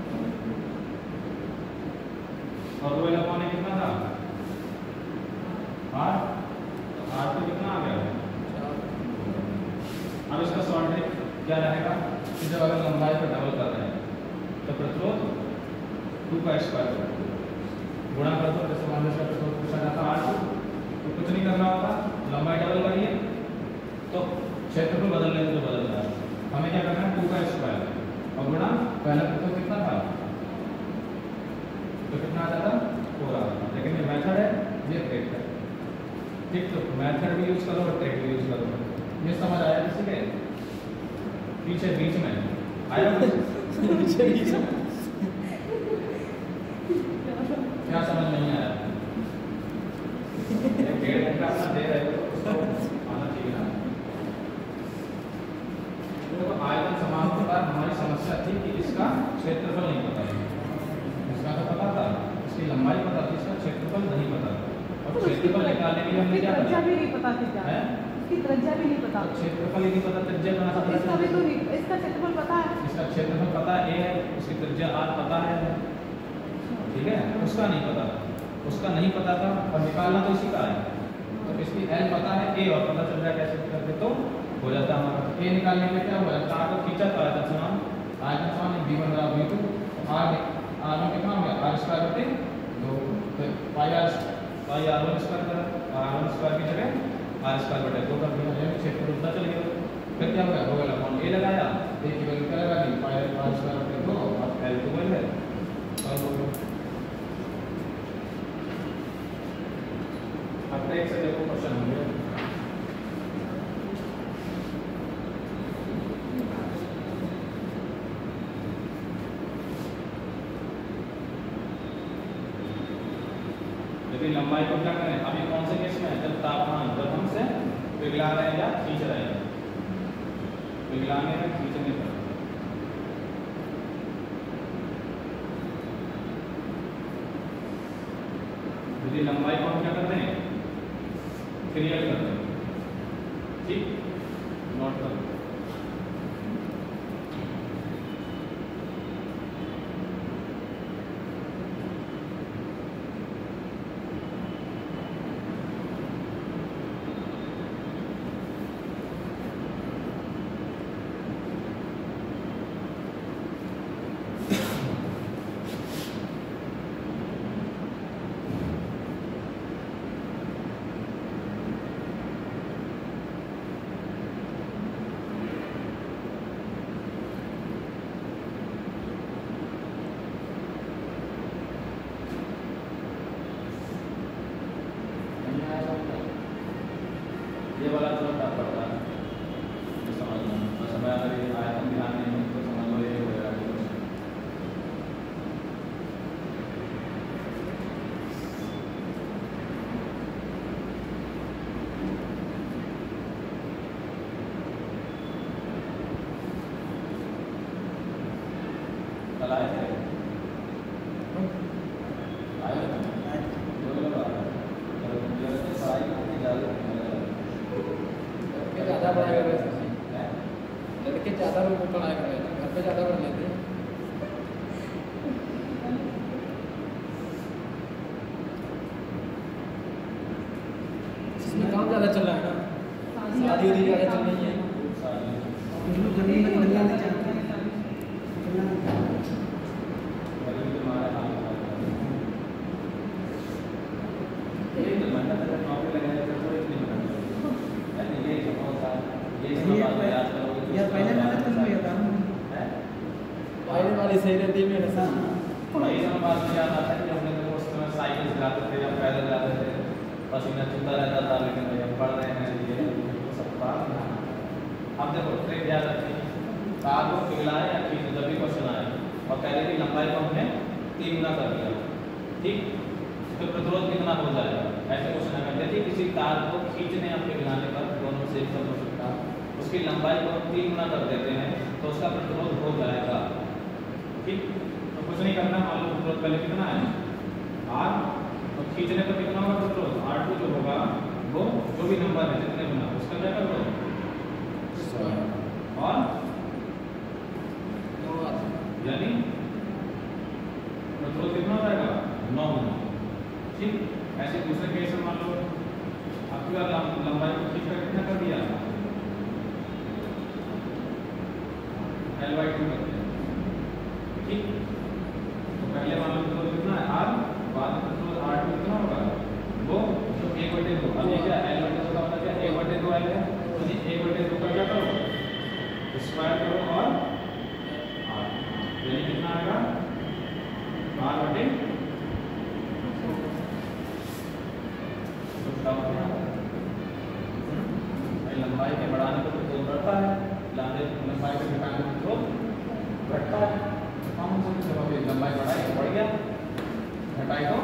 और 12 अपॉन A कितना था R, तो R2 कितना आ गया। अब इसका शॉर्ट ट्रिक क्या रहेगा कि जब अगर लंबाई को डबल कर रहे हैं तो प्रतिरोध 2 का स्क्वायर गुणा कर दो। जैसे मान लो इसका प्रतिरोध पूछा जाता है 8 तो कुछ नहीं करना होता, लंबाई डबल करिए तो क्षेत्रफल बदलने से तो बदल रहा है। हमें क्या करना है 2 का स्क्वायर और गुणा पहला प्रतिरोध कितना था तो कितना आ जाता 4 आ जाता। लेकिन ये मेथड है ये ट्रिक है। ठीक, तो मेथड भी यूज करो और ट्रिक भी यूज करो। ये समझ आया किसी के पीछे बीच में आया क्या समझ नहीं आया 1.5 घंटा अपना दे रहे हो तो उसको आना चाहिए ना। तो आयतन समान के बाद हमारी समस्या थी कि इसका क्षेत्रफल नहीं पता है, इसका तो पता था, इसकी लंबाई पता थी, इसका क्षेत्रफल नहीं पता था। और क्षेत्रफल निकालने के लिए हमने क्या त्रिज्या भी नहीं पता थी क्या है इसकी त्रिज्या भी नहीं पता, क्षेत्रफल ही नहीं पता, त्रिज्या बना सकता इसका भी तो नहीं, इसका क्षेत्रफल पता है, इसका क्षेत्रफल पता है a है, उसकी त्रिज्या r पता है, ठीक है। उसका नहीं पता, उसका नहीं पता था और निकालना तो इसी का है। तो इसकी l पता है a और पता चल जाए कैसे करके तो हो जाता है हमारा। a निकालने के लिए क्या हुआ r को खींचा तो आयतन समान b1 बराबर b2 r r1 कितना हो गया r स्क्वायर बटे 2 तो पाई r स्क्वायर करा और r1 स्क्वायर की जगह r स्क्वायर बटे 2 कर दिया, यानी क्षेत्रफल पता चल गया। फिर क्या हो गया होगा अपॉन a लगाया, a की वैल्यू क्या लगा दी पाई r स्क्वायर बटे 2 और l की वैल्यू है सॉल्व हो गया। अब ट्रिक से देखो क्वेश्चन होंगे। यदि लंबाई को क्या करें, अभी कौन से केस में है जब तापमान जब हमसे पिघला रहे हैं या खींच रहे हैं, पिघलाने या खींचने पर यदि लंबाई को हम क्या करते हैं क्रिएट करते हैं, ठीक नोट कर ये वाला थोड़ा टफ पड़ता है समझना, तो समय अगर ये आयतन ध्यान नहीं है तो समझ लो ये हो जाएगा। कल आए थे आए दो लोग आ रहे हैं पढ़ाई करने ज़्यादा लड़के ज़्यादा पढ़ाई कर रहे हैं, लड़के ज़्यादा लोग पढ़ाई कर रहे हैं, घर पे ज़्यादा पढ़ लेते हैं। इसमें काम ज़्यादा चल रहा है ना, शादी वादी ज़्यादा चल रही है। जमीन में मिलना नहीं चाहते यार पहले मैंने तुमको ये था पहले वाली सही रहती है मेरे साथ। वही समय बाद में याद आता है कि हमने तो उस समय साइकिल चलाते थे या पैदल जाते थे, पसीना चुभता रहता था, लेकिन भाई हम पढ़ रहे हैं ये वो सब बात ना। अब देखो ट्रिक याद रखिए, कार को पिघलाएं या खींचे जब भी क्वेश्चन आए और कह रहे कि लंबाई को हमने 3 गुना कर दिया, ठीक, तो प्रतिरोध कितना हो जाएगा, ऐसे क्वेश्चन अगर देखिए किसी कार को खींचने या पिघलाने पर दोनों से एक हो सकता, उसकी लंबाई को हम 3 गुना कर देते हैं तो उसका प्रतिरोध हो जाएगा, ठीक। तो कुछ नहीं करना, मान लो प्रतिरोध पहले कितना है R, तो खींचने पर कितना होगा प्रतिरोध R2 जो होगा वो जो भी नंबर है जितने गुना उसका क्या कर दो और यानी प्रतिरोध कितना हो जाएगा 9 गुना, ठीक। ऐसे दूसरे केस में मान लो आपकी बार लंबाई को खींचकर कितना कर दिया L/2 करते हैं, ठीक। तो पहले मान लो प्रतिरोध कितना है R, बाद में प्रतिरोध R2 कितना होगा वो जो 1/2, अब ये क्या L/2 का मतलब क्या 1/2 L है, तो ये 1/2 का क्या करो स्क्वायर करो और R, यानी कितना आएगा R/2 लंबाई के बढ़ाने पर प्रतिरोध बढ़ता है, लंबाई के घटाने पर प्रतिरोध घटता है। हम जब अभी लंबाई बढ़ाई तो बढ़ गया, घटाई तो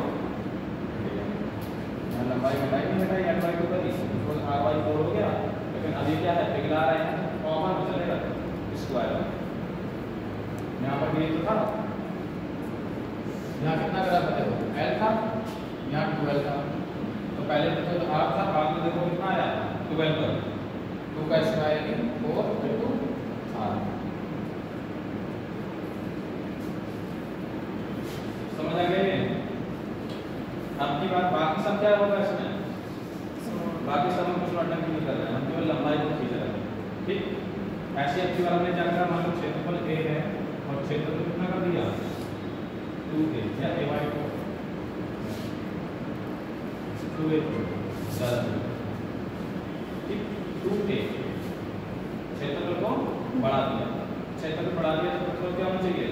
लंबाई घटाई नहीं घटाई L/2 करी तो R/4 हो गया, लेकिन अभी क्या है पिघला रहे हैं कॉमन में चलेगा स्क्वायर, यहाँ पर भी तो था, यहाँ कितना करा था देखो L था, यहाँ 12 था, तो पहले तो R था, बाद में देखो कितना आया 12 पर 2 का स्क्वायर यानी 4 × R, समझ आ गई। अब की बात बाकी सब क्या होगा इसमें, बाकी सब हम कुछ नोटंकी नहीं कर रहे हैं, हम केवल लंबाई को खींच रहे हैं, ठीक। ऐसे अब की बार हमने क्या करा, मान लो क्षेत्रफल A है और क्षेत्रफल कितना कर दिया 2A या A/2 2A ज़्यादा, ठीक। 2A क्षेत्रफल को बढ़ा दिया, क्षेत्रफल बढ़ा दिया तो प्रतिरोध क्या होना चाहिए,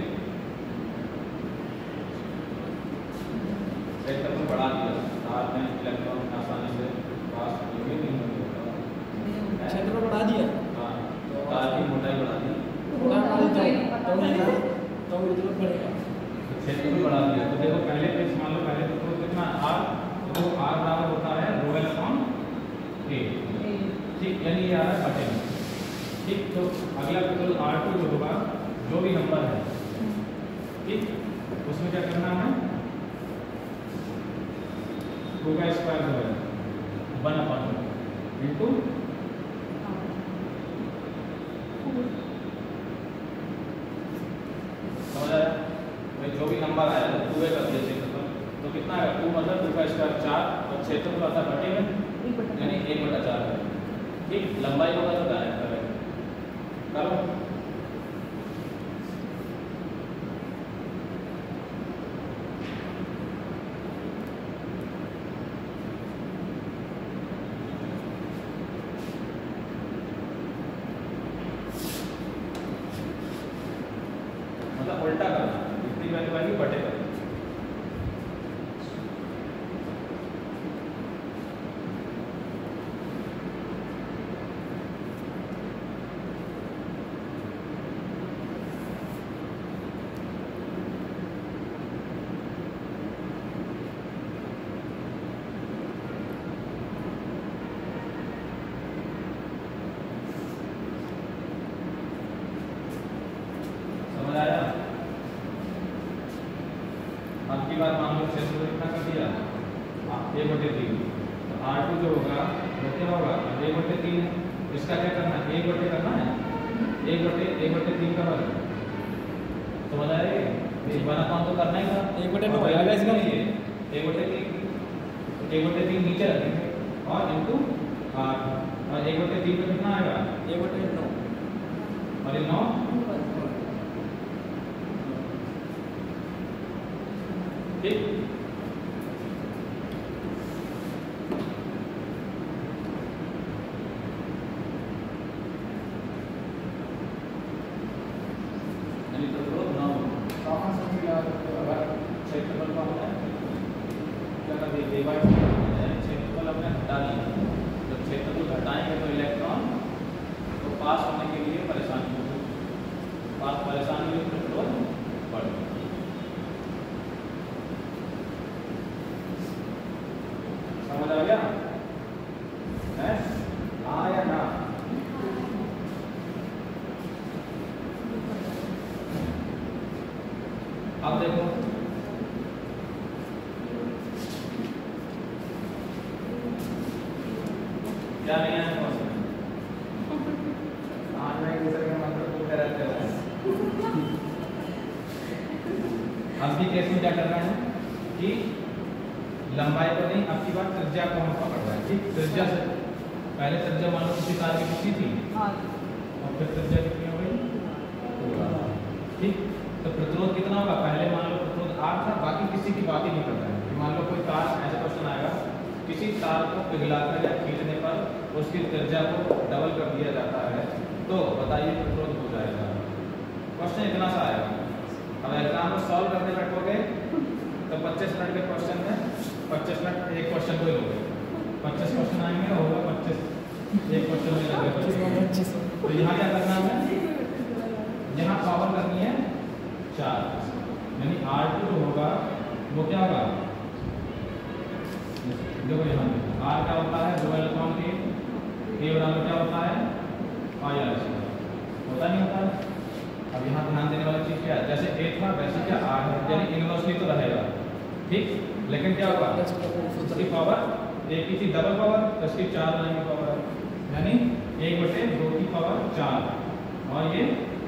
क्षेत्रफल बढ़ा दिया, तार में इलेक्ट्रॉन आसानी से पास होंगे नहीं होगा, क्षेत्रफल बढ़ा दिया, हाँ तार की मोटाई बढ़ा दी, तो विद्युत बढ़ेगा, क्षेत्रफल बढ़ा दिया। तो देखो पहले पेज मान लो पहले तो कितना R, तो R बराबर होता है ρL/A, ठीक, यानी ये आ रहा है 13, ठीक। तो अगला प्रतिरोध R2 जो होगा जो भी नंबर है, ठीक, उसमें क्या करना है 2 का स्क्वायर जो है 1/2 इंटू समझ आया, जो भी नंबर आया तो 2 कर दिया क्षेत्रफल, तो कितना है 2 मतलब 2 का स्क्वायर 4 और क्षेत्रफल आता है 1/2 यानी 1/4 है, ठीक। लंबाई होगा तो डायरेक्ट करें करो, मतलब उल्टा करना, इतनी वैल्यू आएगी बटे कर, मालूम क्षेत्रफल कितना कर दिया 1/3। तो R2 जो होगा वो क्या होगा 1/3 है। इसका क्या करना है 1/3 करना है 1/3 का वर्ग। समझ आ रही है? इस बार अपन तो करना ही था 1/9 हो जाएगा इसका। ये 1/3 नीचे रखेंगे और इनटू R और 1/3 का कितना आएगा 1/9 और ये 9 ठीक। क्षेत्रफल को हमने क्या कर दिया डिवाइड क्षेत्रफल हमने हटा दिया। जब क्षेत्रफल घटाएंगे तो इलेक्ट्रॉन तो पास होने के लिए परेशानी होगी, परेशानी में पेट्रोल बढ़ेगा। समझ आ गया है? हाँ या ना? अब देखो क्या नहीं है क्वेश्चन आज मैं दूसरे के मंत्र पूछते रहते हो। अब की केस में क्या कर रहे हैं कि लंबाई को नहीं अब की बात त्रिज्या को हम पकड़ रहे हैं। ठीक त्रिज्या से पहले त्रिज्या मान लो किसी तार की कितनी थी और फिर त्रिज्या कितनी हो गई। ठीक तो प्रतिरोध कितना होगा पहले मान लो प्रतिरोध 8 था बाकी किसी की बात ही नहीं करता है। मान लो कोई तार ऐसा क्वेश्चन आएगा किसी तार को पिघलाकर या खींचने पर उसकी त्रिज्या को डबल कर दिया जाता है तो बताइए प्रतिरोध हो जाएगा। क्वेश्चन इतना सा आएगा। अब एग्जाम को सॉल्व करने बैठोगे तो 25 मिनट के क्वेश्चन में 25 मिनट एक क्वेश्चन को ही लोगे। 25 क्वेश्चन आएंगे होगा 25 एक क्वेश्चन में लगे 25। तो यहाँ क्या करना है यहाँ पावर करनी है 4 यानी R2 जो होगा वो क्या होगा देखो यहाँ R क्या होता है 2 इलेक्ट्रॉन के A बराबर क्या होता है IR होता नहीं होता है। अब यहाँ ध्यान देने वाली चीज़ क्या है जैसे A था वैसे क्या R है यानी इनवर्सली तो रहेगा। ठीक लेकिन क्या होगा उसकी पावर A की थी डबल पावर तो इसकी 4 लाइन की पावर यानी 1/2 की पावर 4 और ये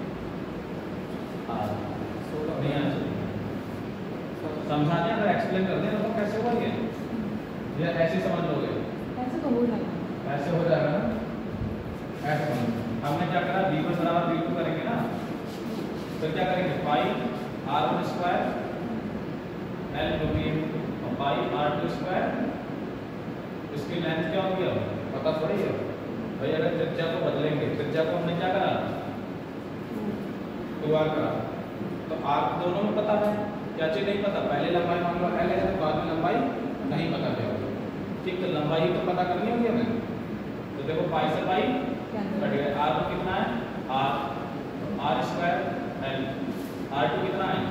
R नहीं आना चाहिए। समझाने अगर एक्सप्लेन कर दें तो कैसे होगा ये या ऐसे समझ लोगे ऐसे तो हो जाएगा। ऐसे हो जाएगा ना ऐसे समझ। हमने क्या करा V1 बराबर V2 करेंगे ना तो क्या करेंगे पाई R1 स्क्वायर L V और पाई R2 स्क्वायर इसकी लेंथ क्या होगी अब पता थोड़ी है भाई। अगर त्रिज्या को बदलेंगे त्रिज्या को हमने क्या करा 2R करा तो R दोनों में पता है क्या चीज नहीं पता पहले लंबाई मान लो L है तो बाद में लंबाई नहीं पता क्या होगी। ठीक तो लंबाई तो पता करनी होगी हमें तो देखो पाई से पाई कट गया। R1 कितना है R स्क्वायर L R2 कितना है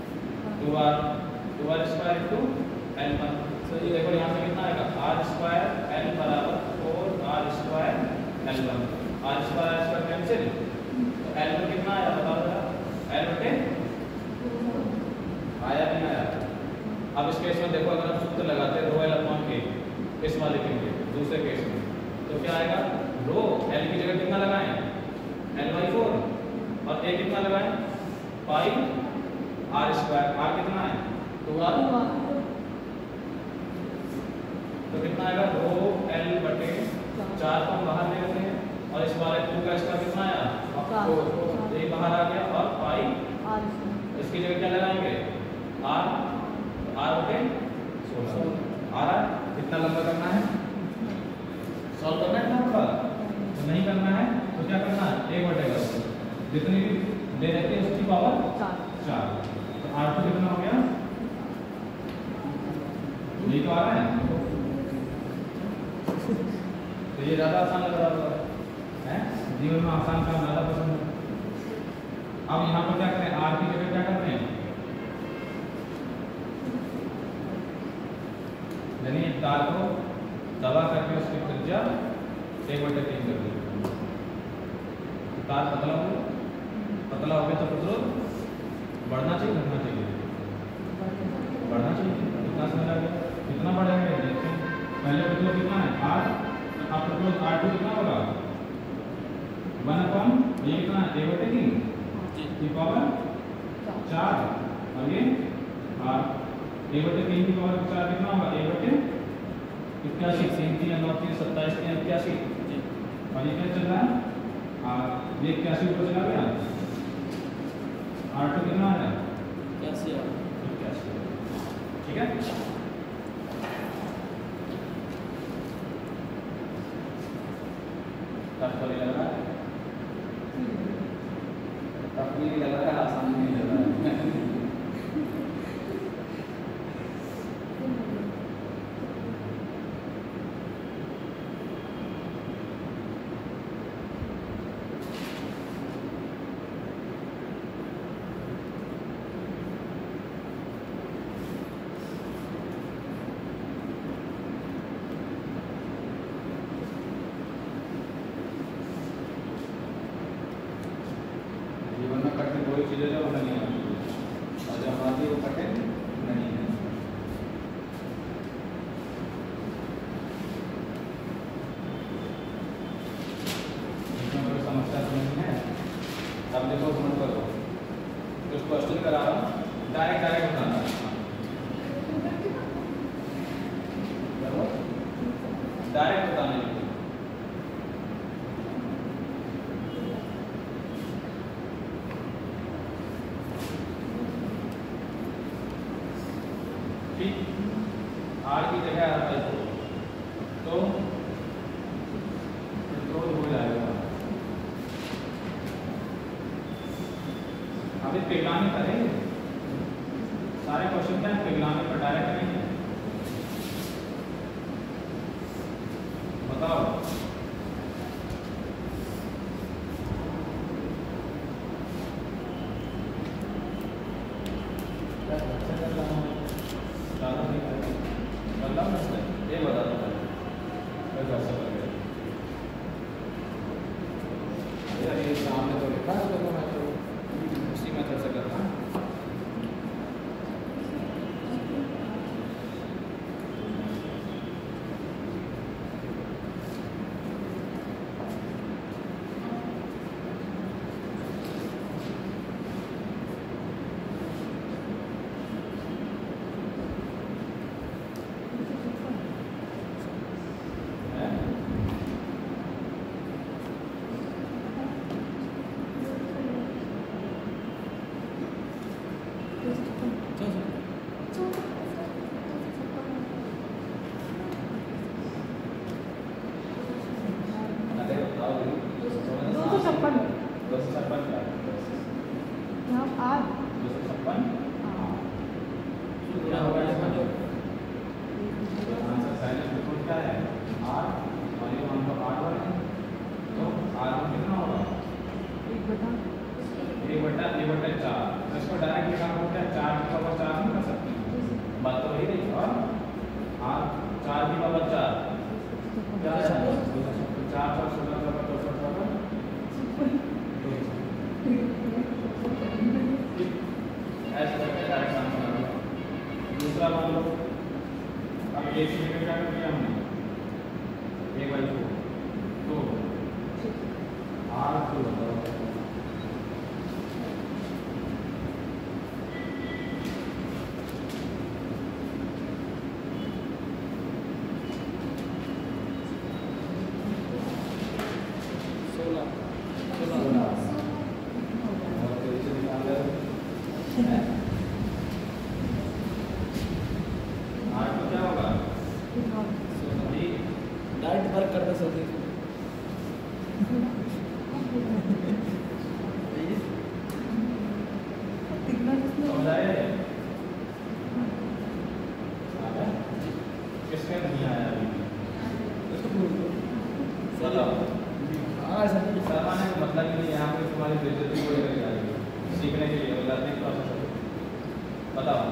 2R स्क्वायर इनटू L1। तो ये देखो यहाँ से कितना आएगा R स्क्वायर L बराबर 4R square L1 R square cancel तो L1 कितना आया बताओ जरा L/2 आया नहीं आया। अब इस केस में देखो अगर हम सूत्र लगाते हैं रो L अपॉन के इस वाले के लिए दूसरे केस में तो क्या आएगा रो L की जगह कितना लगाएं L/4 और A कितना लगाएं पाई R स्क्वायर R कितना है 2R तो कितना आएगा रो L/4 को हम बाहर ले लेते हैं और इस वाले 2 का इसका कितना आया 4 ये बाहर आ गया और पाई इसकी जगह क्या लगाएंगे R R/16 R कितना लंबा करना है सॉल्व करना है ना थोड़ा तो नहीं करना है तो क्या करना है 1/2 जितनी भी दे रहती है उसकी पावर 4 तो R2 कितना हो गया ये तो आ रहा है तो ये ज़्यादा आसान लग रहा है जीवन में आसान काम ज़्यादा पसंद है। अब यहाँ पर क्या करें R की जगह क्या करते हैं यानी तार को दबा करके उसकी त्रिज्या 1/3 कर दी। तार पतला हो गया तो प्रतिरोध बढ़ना चाहिए घटना चाहिए बढ़ना चाहिए कितना समझ आ गया? कितना बढ़ेगा देखते हैं। पहले प्रतिरोध कितना है 8, अब प्रतिरोध 8 कितना होगा 1/, ये कितना है 1/3 की पावर 4 और ये 8 1/3 की पावर 4 कितना होगा 1/81 3 3 9 3 27 3 81 और ये क्या चल रहा है ये 81 ऊपर चला गया 8 तो कितना आ रहा है 81 ठीक है। टफ तो नहीं लग रहा है टफ भी नहीं लग रहा है आसान भी नहीं लग रहा है जीवन में कठिन कोई चीज़ें जो नहीं आती और जब आती है वो कठिन नहीं है। इसमें कोई समस्या तो नहीं है। अब देखो समझ करो कुछ क्वेश्चन करा रहा हूँ डायरेक्ट बताना डायरेक्ट बताने के लिए ठीक आर की जगह आ रहा है तो कंट्रोल हो जाएगा। अभी पिघलाने करेंगे सारे क्वेश्चन क्या है पिघलाने पर डायरेक्ट नहीं है बताओ ये बता दो यार ये सामने तो लिखा है तो मैं तो उसी मेथड से करता हूँ। दूसरा मान लो अब एक सेकंड क्या कर दिया हमने 1/4 तो R2 बताओ डायरेक्ट वर्क करना सकते हैं किसका नहीं आया अभी शर्माने का मतलब ही नहीं यहाँ पे तुम्हारी बेइज्जती कोई कर जाएगी सीखने के लिए लर्निंग प्रोसेस बताओ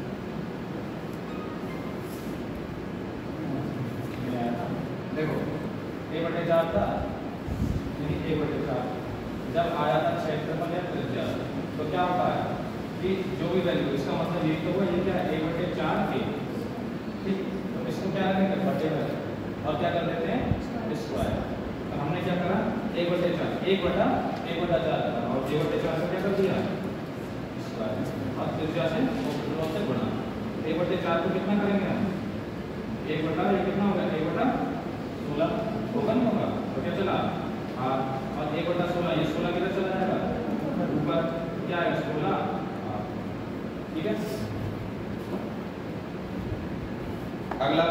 देखो A/4 था नहीं A/4 जब आया था क्षेत्रफल या त्रिज्या तो क्या होता है कि जो भी वैल्यू इसका मतलब ये तो हुआ ये क्या A/4 के और क्या कर देते हैं स्क्वायर। तो हमने क्या करा 1/4 1/4 करा और 1/4 से क्या कर दिया स्क्वायर और त्रिज्या से से गुणा। 1/4 को कितना करेंगे हम 1/1 कितना होगा 1/16 होगा नहीं होगा तो क्या चला और 1/16 ये 16 किधर चला जाएगा ऊपर क्या है 16 ठीक है। अगला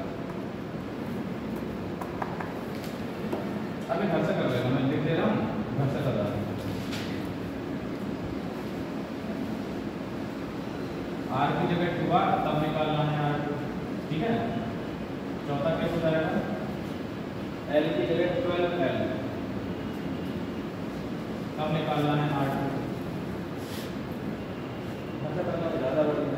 अभी घर से कर लेना मैं लिख दे रहा हूँ घर से कर रहा हूँ। आर की जगह 2r तब निकालना है r2 ठीक है। चौथा कैसे हो जाएगा l की जगह 12l तब निकालना है r2 मतलब करना ज़्यादा बढ़िया।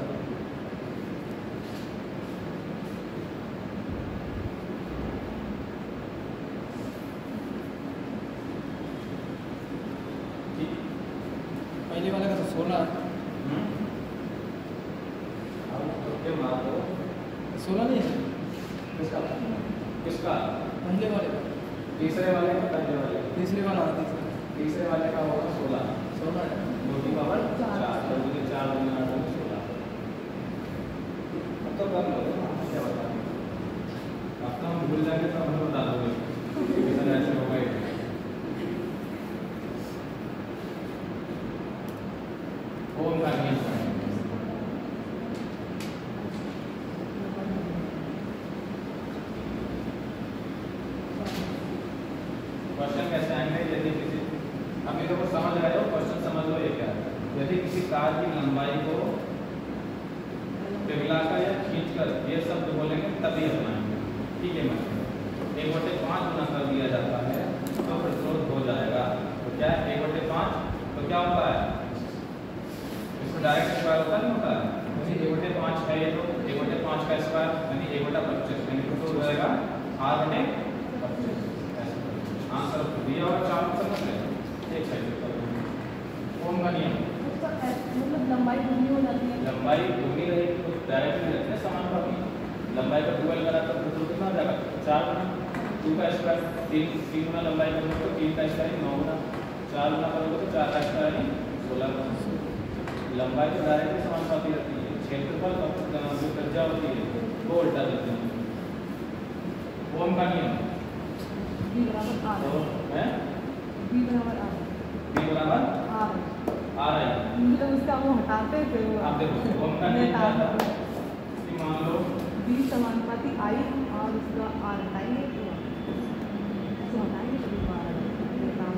पहले वाले का तो 16 है 16 नहीं है किसका किसका पहले वाले का तीसरे वाले का पहले वाले तीसरे वाला तीसरे वाले का होगा 16 16 है 2 की पावर 4 तो 4 गुना 16 अब तो कर लो क्या बता अब तो हम भूल जाएंगे तो हम बता दोगे कितना ऐसे होगा ओम का नियम क्वेश्चन कैसे आएंगे यदि किसी अभी तो समझ रहे हो क्वेश्चन समझ लो ये क्या है। यदि किसी कार की लंबाई को पिघलाकर या खींचकर ये शब्द बोलेंगे तभी अपनाएंगे ठीक है। मैं 1/5 गुना कर दिया जाता है तो प्रतिरोध हो जाएगा तो क्या है 1/5 तो क्या होता है इसमें डायरेक्ट स्क्वायर होता नहीं होता है 1/5 है ये तो 1/5 का स्क्वायर यानी 1/25 यानी तो हो जाएगा r/25 आंसर दिया और 4 समझ रहे एक साइड ओम का नियम मतलब लंबाई दुगनी हो जाती है। लंबाई दुगनी रहेगी तो डायरेक्ट में रखते हैं समान भाग में लंबाई का 12 करा तो कितना हो जाएगा 4 गुना 2 का स्क्वायर 3 गुना लंबाई करोगे तो 3 का स्क्वायर 9 गुना 4 गुना करोगे तो 4 का स्क्वायर 16 गुना। लंबाई तो डायरेक्ट में समान भाग रहती है क्षेत्रफल जो त्रिज्या होती है वो उल्टा देते हैं। ओम का नियम b बराबर r है b बराबर r b बराबर r r है मतलब उसका वो हटाते फिर वो आप देखो ओम का नियम क्या था कि मान लो b समानुपाती I और उसका r हटाएंगे तो हटाएंगे तभी वो r ये काम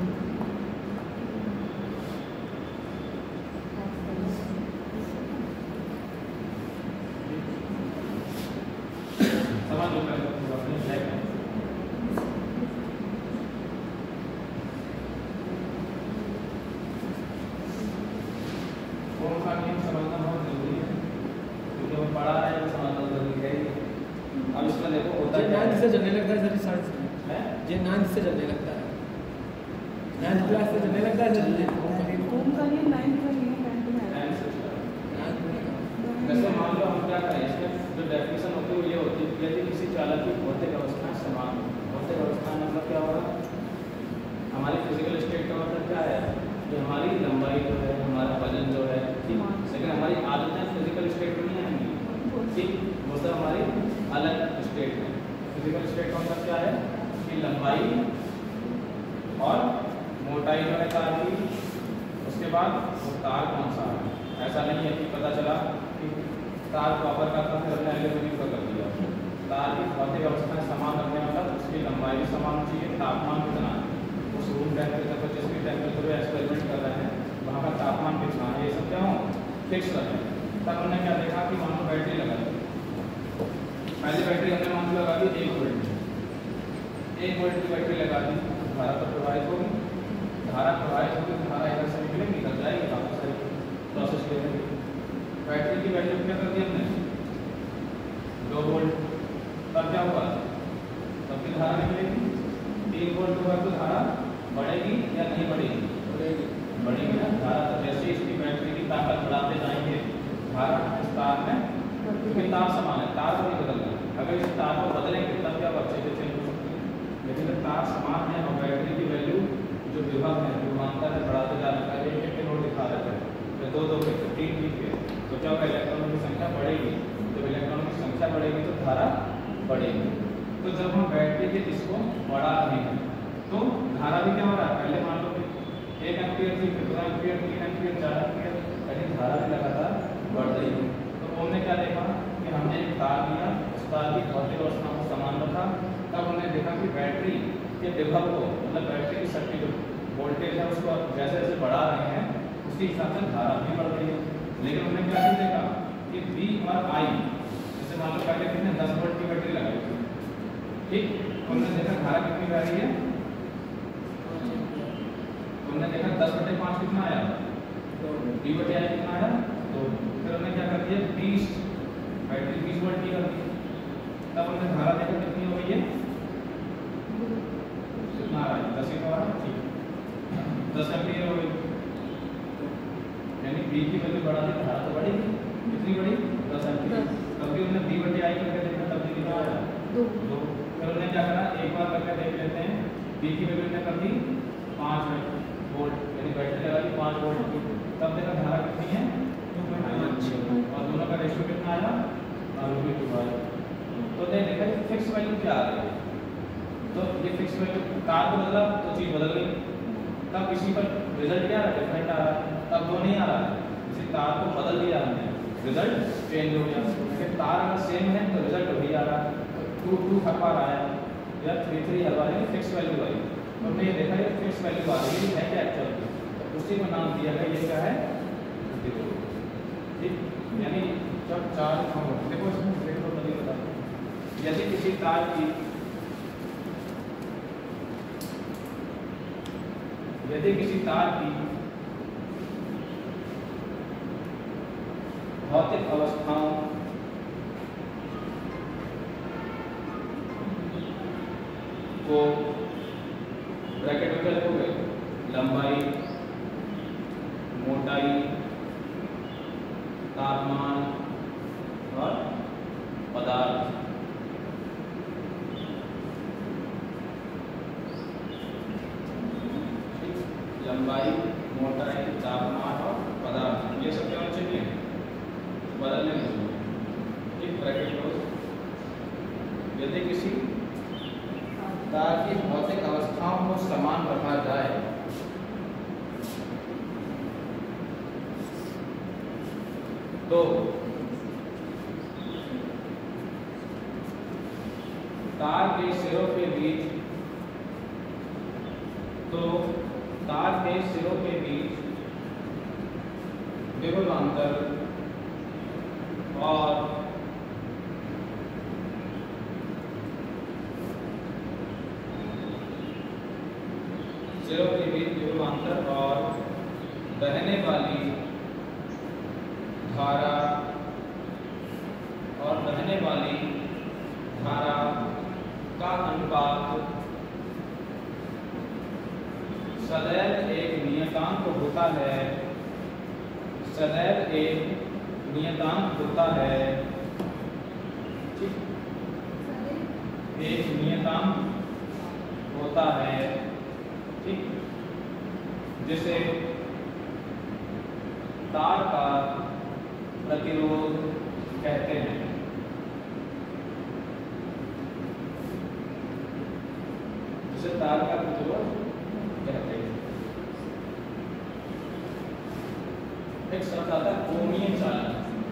समझ लो पहले अपने लाइफ में ओम का नियम समझना बहुत जरूरी है क्योंकि हम पढ़ा रहे हैं तो समझना जरूरी है। अब इसमें देखो होता ये क्या 9th है से चलने लगता है सर साइंस हैं? ये 9th से चलने लगता है 9th क्लास से चलने लगता है सर ओम का नियम 9th का नियम 10th में है। हैं से चला। वैसे मान लो हम क्या करें इसमें जो डेफिनेशन होती है वो ये होती है कि यदि किसी चालक की भौतिक अवस्था समान हो भौतिक अवस्था मतलब क्या होगा हमारी फिजिकल स्टेट का मतलब क्या है कि हमारी लंबाई जो है हमारा वजन जो है ठीक लेकिन हमारी आदतें फिजिकल स्टेट में नहीं आएंगी ठीक वो सब हमारी अलग स्टेट में। फिजिकल स्टेट का मतलब क्या है कि लंबाई और मोटाई जो है तार की उसके बाद वो तार कौन सा है। ऐसा नहीं है कि पता चला कि तार कॉपर का था फिर हमने एल्यूमिनियम का कर दिया। तार की भौतिक अवस्था समान रखने मतलब उसकी लंबाई भी समान होनी चाहिए तापमान कितना है उस रूम टेम्परेचर पर जिस भी टेम्परेचर एक्सपेरिमेंट कर रहे हैं वहाँ का तापमान कितना है ये सब क्या हो फिक्स रहे। तब हमने क्या देखा कि मान लो बैटरी लगा दी पहली बैटरी हमने मान लो लगा दी 1 वोल्ट 1 वोल्ट की बैटरी लगा दी धारा पर प्रवाहित होगी धारा प्रवाहित होगी धारा इधर से निकलेगी निकल जाएगी वापस आएगी प्रोसेस करेंगे। बैटरी की वैल्यू क्या कर दी हमने 2 वोल्ट तब क्या हुआ तब की धारा निकलेगी 3 वोल्ट हुआ तो धारा बढ़ेगी या नहीं बढ़ेगी बढ़ेगी ना धारा तो जैसे इसकी बैटरी की ताकत बढ़ाते जाएंगे धारा इस तार में क्योंकि तार समान है तार नहीं बदल रहा अगर इस तार को बदलेंगे तब क्या अच्छे से चेंज हो सकती है, लेकिन जब तार समान है और बैटरी की वैल्यू जो विभव है विभवांतर है बढ़ाते जा रहा है, एक एक नोट दिखा रहा है तो दो दो के 3 ठीक है, तो क्या होगा इलेक्ट्रॉनों की संख्या बढ़ेगी, जब इलेक्ट्रॉनों की संख्या बढ़ेगी तो धारा बढ़ेगी। तो जब हम बैटरी के इसको बढ़ा रहे हैं तो धारा भी क्या हो रहा है, पहले मान लो 1 एम्पीयर थी, फिर 2 एम्पीयर, 3 एम्पीयर, 4 एम्पीयर, यानी धारा भी लगातार बढ़ रही है। तो हमने क्या देखा कि हमने एक तार लिया, उस तार की भौतिक अवस्था को समान रखा, तब हमने देखा कि बैटरी के विभव को मतलब बैटरी की शक्ति जो वोल्टेज है उसको जैसे जैसे बढ़ा रहे हैं उसी हिसाब से धारा भी बढ़ रही है। लेकिन हमने क्या चीज देखा कि V और I, जैसे मान लो पहले कितने 10 वोल्ट की बैटरी लगाई थी, ठीक, हमने देखा धारा कितनी बह रही है, हमने देखा 10/5 कितना आया, V/I कितना आया, तो फिर हमने क्या कर दिया 20 बैटरी 20 वोल्ट की कर दी, तब हमने धारा देखा कितनी हो गई है, कितना आ रहा है 10 ही तो आ रहा है, ठीक 10 एम्पीयर हो गई, यानी V की वैल्यू बढ़ा दी, धारा तो बढ़ेगी, कितनी बढ़ी 10 एम्पीयर। तब भी हमने V/I करके देखा, तब भी कितना आया 2। फिर हमने क्या करा, एक बार करके देख लेते हैं, V की वैल्यू ने कर दी 5 वोल्ट, यानी बैटरी लगा दी 5 वोल्ट की, तब देखा धारा कितनी है 2.5 और दोनों का रेशियो कितना आया R/2। तो देखा ये फिक्स वैल्यू क्या आ रही है, तो ये फिक्स वैल्यू तार को बदला तो चीज बदल गई, तब इसी पर रिजल्ट क्या आ रहा है, डिफरेंट आ रहा है, तब दो नहीं आ रहा है, इसी तार को बदल दिया हमने रिजल्ट चेंज हो गया। लेकिन तार अगर सेम है तो रिजल्ट वही आ रहा है, 2 हर बार आया या 3 हर बार, यानी फिक्स वैल्यू आई। तो हमने ये देखा ये फिक्स वैल्यू आ रही है क्या एक्चुअल, तो उसी को नाम दिया गया, ये क्या है प्रतिरोध, ठीक। यानी जब चार्ज देखो इसमें देखो तो नहीं बता, यदि किसी तार की भौतिक अवस्थाओं को ब्रैकेट में क्या लिखोगे, लंबाई, मोटाई, तापमान और पदार्थ, लंबाई, मोटाई, तापमान और पदार्थ, ये सब क्या होना चाहिए, बदलने नहीं चाहिए, ठीक, ब्रैकेट क्लोज। यदि किसी तार की भौतिक अवस्थाओं को समान रखा जाए तो तार के सिरों के बीच विभवांतर और बहने वाली धारा का अनुपात सदैव एक नियतांक होता है, ठीक, एक नियतांक होता है, ठीक, जिसे तार का प्रतिरोध कहते हैं। जिसे तार का प्रतिरोध कहते हैं। एक शब्द आता है ओमीय चालक।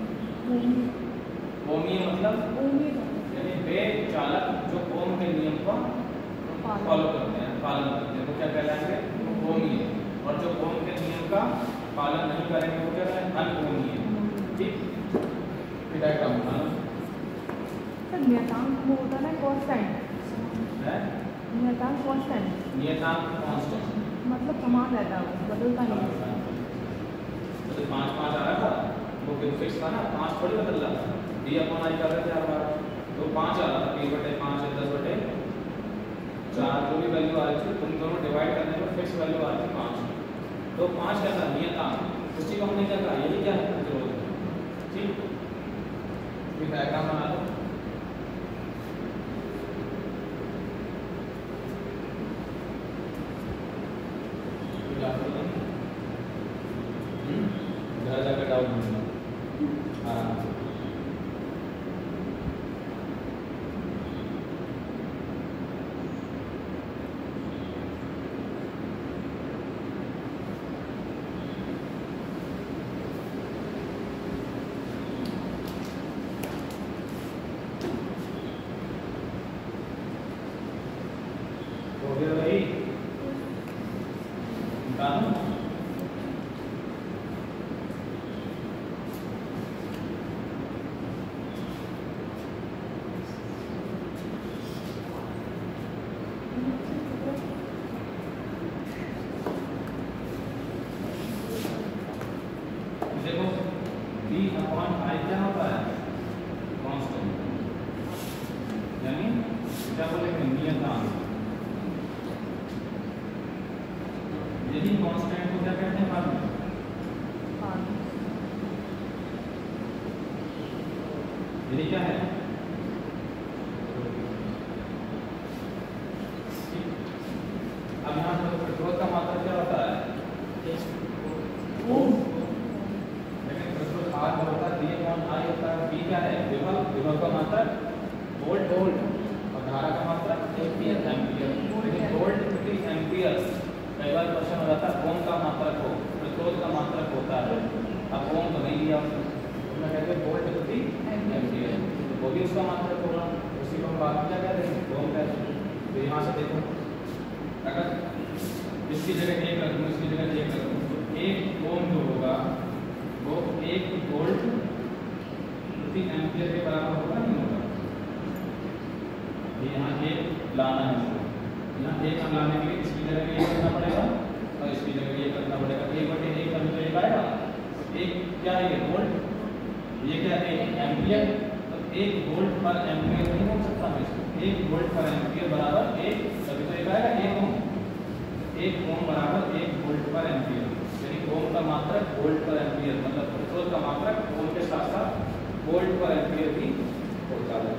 ओमीय मतलब यानी वे चालक जो ओम के नियम का फॉलो करते हैं, पालन करते हैं, वो क्या कहलाएंगे, ओमीय। और जो ओम के नियम का पालन नहीं करेंगे वो क्या कहेंगे, अनओमीय, ठीक। फिर डायग्राम बनाना। सर नियतांक वो होता है ना कांस्टेंट है, नियतांक कांस्टेंट मतलब समान रहता है, बदलता नहीं है। तो 5 आ रहा था वो फिक्स था ना, 5 थोड़ी बदल रहा था, d/i कर रहे थे हर बार, तो 5 आ रहा था, 3/5 या 10/4 जो भी वैल्यू आ रही थी उन दोनों डिवाइड करने पर फिक्स वैल्यू आ रही थी 5। तो 5 क्या था, नियतांक, उसी को हमने क्या कहा, यही क्या है, प्रतिरोध, ठीक। फिर डायग्राम बना दो। हो गया भाई निकालो देखो b अपॉन i क्या होता है कांस्टेंट यानी क्या बोलेंगे नियतांक यही कांस्टेंट को क्या कहते हैं बाद में यही क्या है अब यहाँ पर प्रतिरोध का मात्रा क्या होता है ओम लेकिन प्रतिरोध R जो होता है d अपॉन I होता है b क्या है विभव विभव का मात्रक वोल्ट वोल्ट और धारा का मात्रक एम्पीयर एम्पीयर लेकिन वोल्ट प्रति एम्पीयर कई बार क्वेश्चन हो जाता है ओम का मात्रक हो प्रतिरोध का मात्रक होता है अब ओम तो नहीं दिया उसमें कहते हैं वोल्ट प्रति एम्पीयर तो वो भी उसका मात्रक होगा उसी को हम बाद में क्या कहते हैं ओम कहते हैं तो यहाँ से देखो अगर इसकी जगह एक रख दूँ इसकी जगह एक रख दूँ तो एक ओम जो होगा वो 1 वोल्ट प्रति एम्पीयर के बराबर होगा नहीं होगा ये यहाँ एक लाना है इसको यहाँ एक हम लाने के लिए इसकी जगह एक रखना पड़ेगा और इसकी जगह एक रखना पड़ेगा 1/1 कभी तो एक आएगा एक क्या है ये वोल्ट ये क्या है एम्पीयर तो 1 वोल्ट पर एम्पीयर नहीं हो सकता है इसको 1 वोल्ट पर एम्पीयर बराबर 1 कभी तो एक आएगा 1 ओम 1 ओम बराबर 1 वोल्ट पर एम्पीयर यानी ओम का मात्रक वोल्ट पर एम्पीयर मतलब प्रतिरोध का मात्रक ओम के साथ साथ वोल्ट पर एम्पीयर भी होता है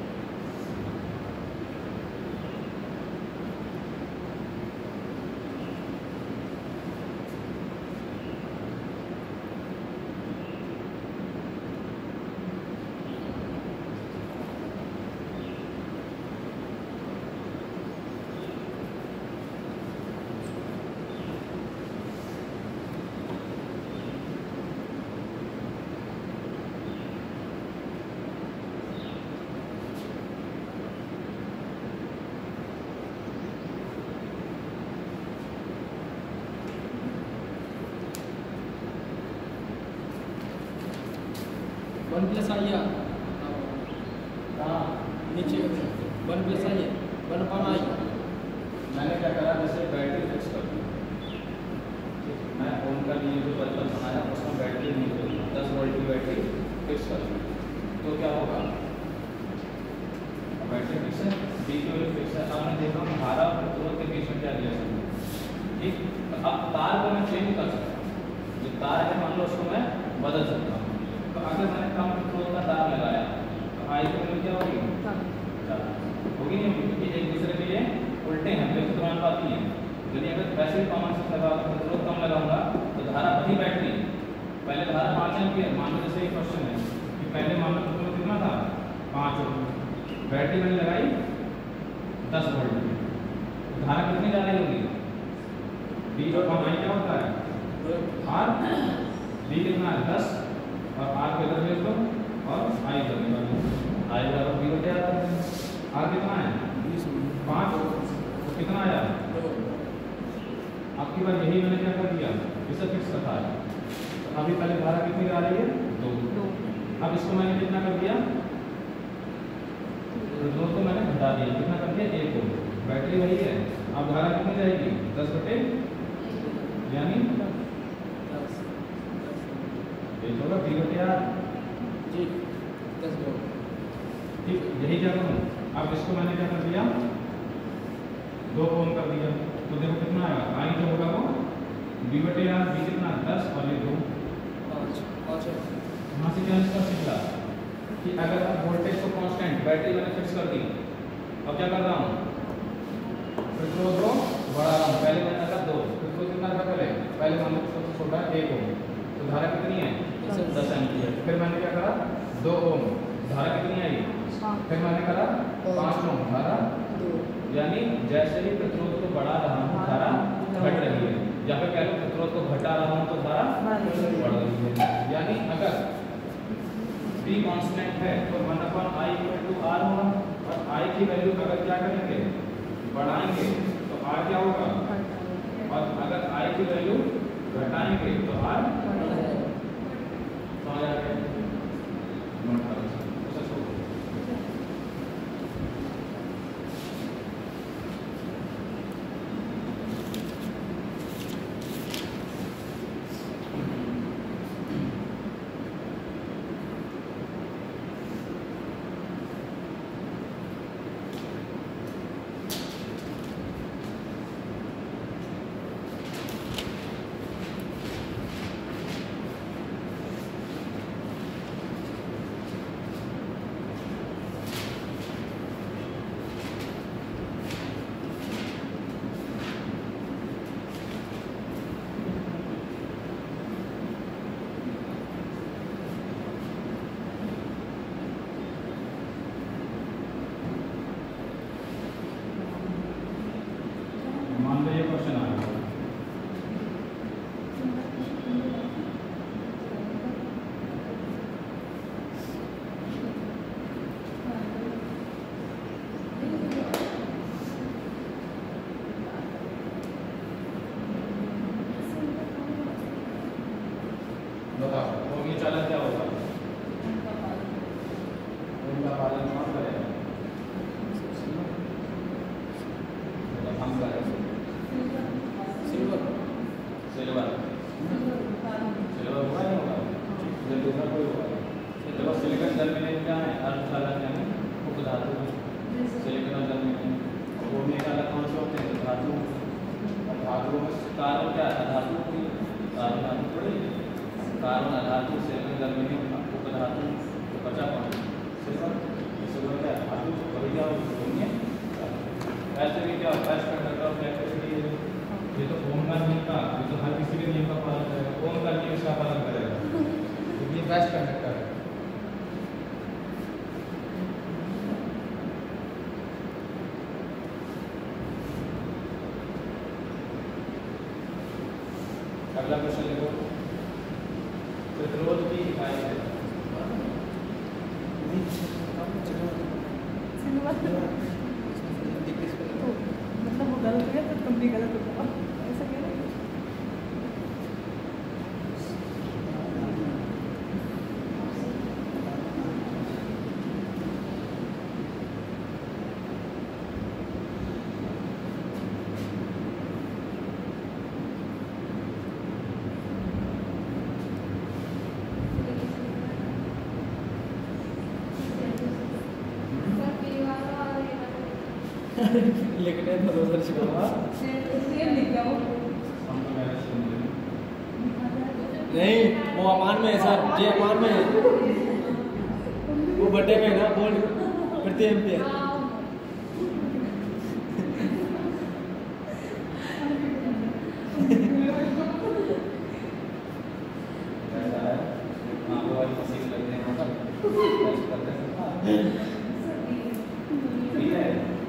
वन प्लस आई है नीचे 1 प्लस आई है 1 अपॉन आई मैंने क्या करा जैसे बैटरी फिक्स कर दी मैं ओम का लिए जो बर्तन बनाया उसमें बैटरी नहीं करूँगा 10 वोल्ट की बैटरी फिक्स कर दी तो क्या होगा बैटरी फिक्स है बी की वैल्यू फिक्स है अब मैं देख रहा हूँ धारा और प्रतिरोध के बीच में क्या दिया सकता ठीक तो अब तार को मैं चेंज कर सकता हूँ जो तार है मान लो उसको मैं बदल सकता हूँ तो अगर मैंने कम प्रतिरोध का तार लगाया तो आई की वैल्यू क्या होगी होगी नहीं होगी क्योंकि एक दूसरे के लिए उल्टे हैं विपरीत समानुपाती हैं यदि अगर वैसे भी कॉमन सेंस लगा प्रतिरोध कम लगाऊंगा तो धारा वही बैटरी पहले धारा 5 एम्पीयर मान लो जैसे एक क्वेश्चन है कि पहले मान लो प्रतिरोध कितना था 5 ओम बैटरी मैंने लगाई 10 वोल्ट की तो धारा कितनी जा रही होगी डी अपॉन आई क्या होता है आर डी कितना है 10 और आर को इधर भेज दो और आई इधर निकाल दो आई बराबर बी होते आता है आर कितना है 5 तो कितना आया आपकी बार यही मैंने क्या कर दिया इसे फिक्स रखा है तो अभी पहले धारा कितनी आ रही है 2 अब इसको मैंने कितना कर दिया प्रतिरोध को मैंने घटा दिया कितना कर दिया 1 ओम बैटरी वही है अब धारा कितनी जाएगी 10 यानी ये होगा बी बटे आर जी 10 वोल्ट ठीक यही क्या करूँ अब इसको मैंने क्या कर दिया 2 ओम कर दिया तो देखो कितना आएगा आई जो होगा वो बी बटे आर बी कितना 10 और ये 2 5 यहाँ से क्या निष्कर्ष निकला कि अगर आप वोल्टेज को कांस्टेंट बैटरी मैंने फिक्स कर दी अब क्या कर रहा हूँ प्रतिरोध को बढ़ा रहा हूँ पहले मैंने रखा 2 प्रतिरोध कितना रखा पहले मान लो सबसे छोटा 1 ओम तो धारा कितनी है 10 एम्पीयर फिर मैंने क्या करा 2 ओम धारा कितनी आई फिर मैंने करा 5 ओम धारा यानी जैसे ही प्रतिरोध को बढ़ा रहा हूँ धारा घट रही है या फिर कह लो प्रतिरोध को घटा रहा हूँ तो धारा बढ़ रही है यानी अगर B कांस्टेंट है तो 1/i = r होगा और I की वैल्यू अगर क्या करेंगे बढ़ाएंगे तो r क्या होगा, और अगर i की वैल्यू घटाएंगे तो r तो आ जाएगा। नोट करो उसे छोड़ो। मान लो ये क्वेश्चन आ गया, बताओ तो ये चालक क्या होगा, उनका पालन कौन करेगा, मतलब हम करेंगे। सिल्वर सिल्वर सिल्वर होगा नहीं होगा, जब दूसरा कोई होगा। चलो सिलिकॉन जर्मेनियम क्या है, अर्धचालक यानी उपधातु। सिलिकॉन और जर्मेनियम और क्रोमियम के अलग कौन से होते हैं, धातु। और धातुओं में कार्बन क्या है, धातु की कार्बन धातु थोड़ी, कार्बन अधातु, सिलिकॉन जर्मेनियम उपधातु, तो बचा कौन, सिल्वर। सिल्वर क्या है, धातु, वही क्या क्रोमियम। ऐसे भी क्या फर्स्ट कंडक्टर ऑफ इलेक्ट्रिसिटी है, ये तो ओम का नियम का, ये तो हर किसी के नियम का पालन करेगा, ओम का नियम इसका पालन करेगा, ये बेस्ट कंडक्टर है। अगला क्वेश्चन देखो, प्रतिरोध की इकाई है, मतलब वो गलत है तो तुम भी गलत हो जाओ, ऐसा कह रहे हो। लिखने तो दूसरा शिकवा सेम लिख दो। हम तो मैंने सुन लिया। नहीं, वो अमान में है सर, जे अमान में है, वो बटे में है ना, बोल प्रति एम्पियर। ऐसा है, हाँ वो वाली मशीन लगते हैं, ठीक है,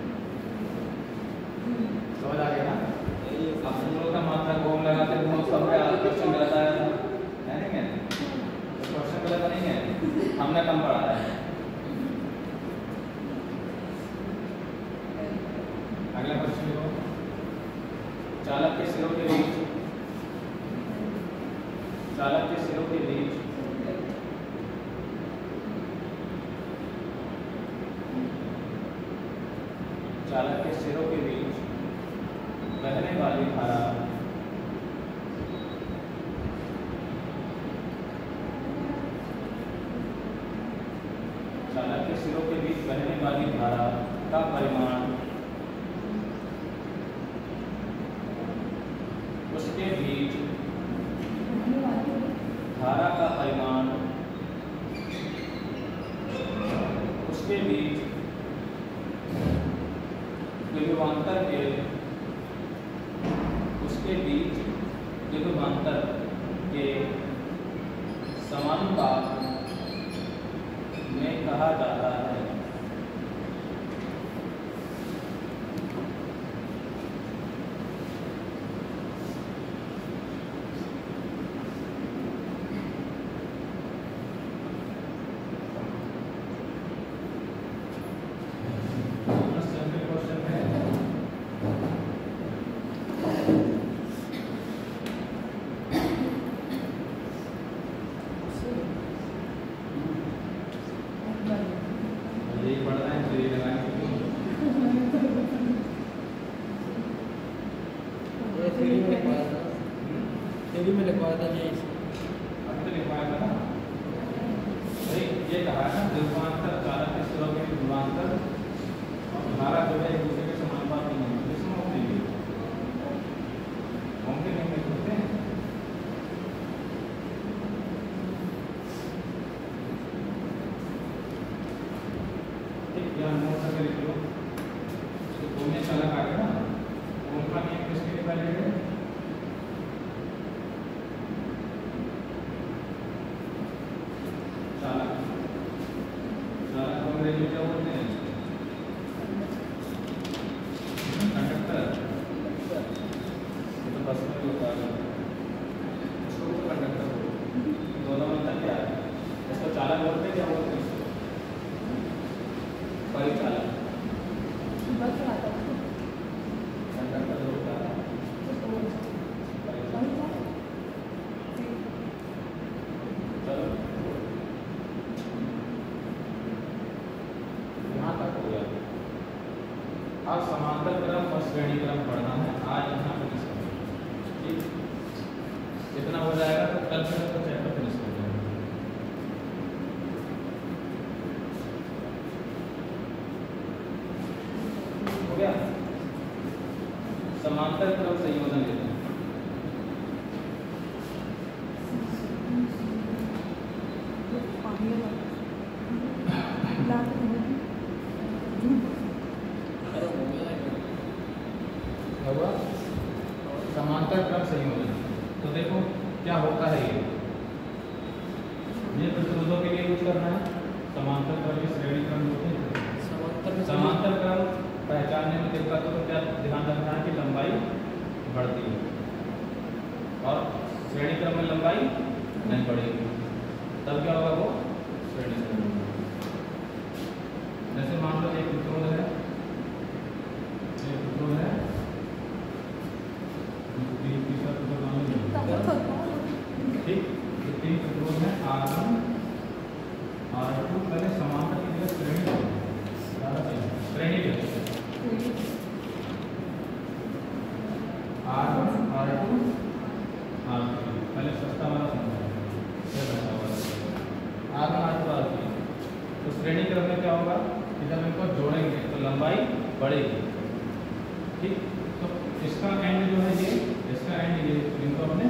समझ आ गया ना। आप लोग का मात्रा को लगाते हैं, सब का क्वेश्चन गलत आया था, है नहीं है, तो क्वेश्चन गलत नहीं है, हमने कम पढ़ा है। अगला क्वेश्चन देखो, चालक के सिरों के बीच, चालक के सिरों के बीच चालक के सिरों के बीच बहने वाली धारा चालक के सिरों के बीच बहने वाली धारा का परिमाण उसके बीच धारा का परिमाण उसके बीच विभवांतर के उसके बीच विभवांतर के समानुपात में कहा जाता है। शुरू में लिखवाया था यही अभी तो लिखवाया था ना भाई, ये कहा है ना ध्रुवांतर चालक के स्रोत के ध्रुवांतर और धारा जो है एक दूसरे के समानुपाती नहीं है, इसमें होते हैं होंगे नहीं होते हैं। ठीक, यहाँ नोट करके लिख लो। तो दो में चालक आ गया ना, ओम का नियम किसके लिए वैलिड है? चालक चालक को अंग्रेजी में क्या बोलते हैं? कंडक्टर। ये तो बस में भी होता है, इसको भी कंडक्टर बोलते हैं। दोनों में अंतर क्या है? इसको चालक बोलते हैं, क्या बोलते हैं इसको? परिचालक। बस चलाता है कंडक्टर जो होता है परिचालक। चलो यहाँ तक हो गया। अब समांतर क्रम और श्रेणी क्रम पढ़ना है, आज यहाँ पे फिनिश करना है। ठीक, इतना हो जाएगा तो कल से तो चैप्टर फिनिश कर जाएगा। हो गया। समांतर क्रम संयोजन लेते हैं। क्या हुआ? समांतर क्रम संयोजन। तो देखो क्या होता है, ये प्रतिरोधों के लिए यूज करना है। समांतर क्रम के श्रेणी क्रम होते हैं। समांतर क्रम पहचानने में दिक्कत हो तो क्या ध्यान रखना है कि लंबाई बढ़ती है और श्रेणी क्रम में लंबाई नहीं बढ़ेगी, तब क्या होगा? वो श्रेणी क्रम। जैसे मान लो एक प्रतिरोध है, ठीक, तीन प्रतिरोध है R1 R2, पहले समांतर की जगह श्रेणी श्रेणी R1 R2 R3, पहले सस्ता वाला R1 R2 R3। तो श्रेणी क्रम में क्या होगा कि जब इनको जोड़ेंगे तो लंबाई बढ़ेगी। ठीक, तो इसका एंड जो है ये, इसका एंड ये, इनको हमने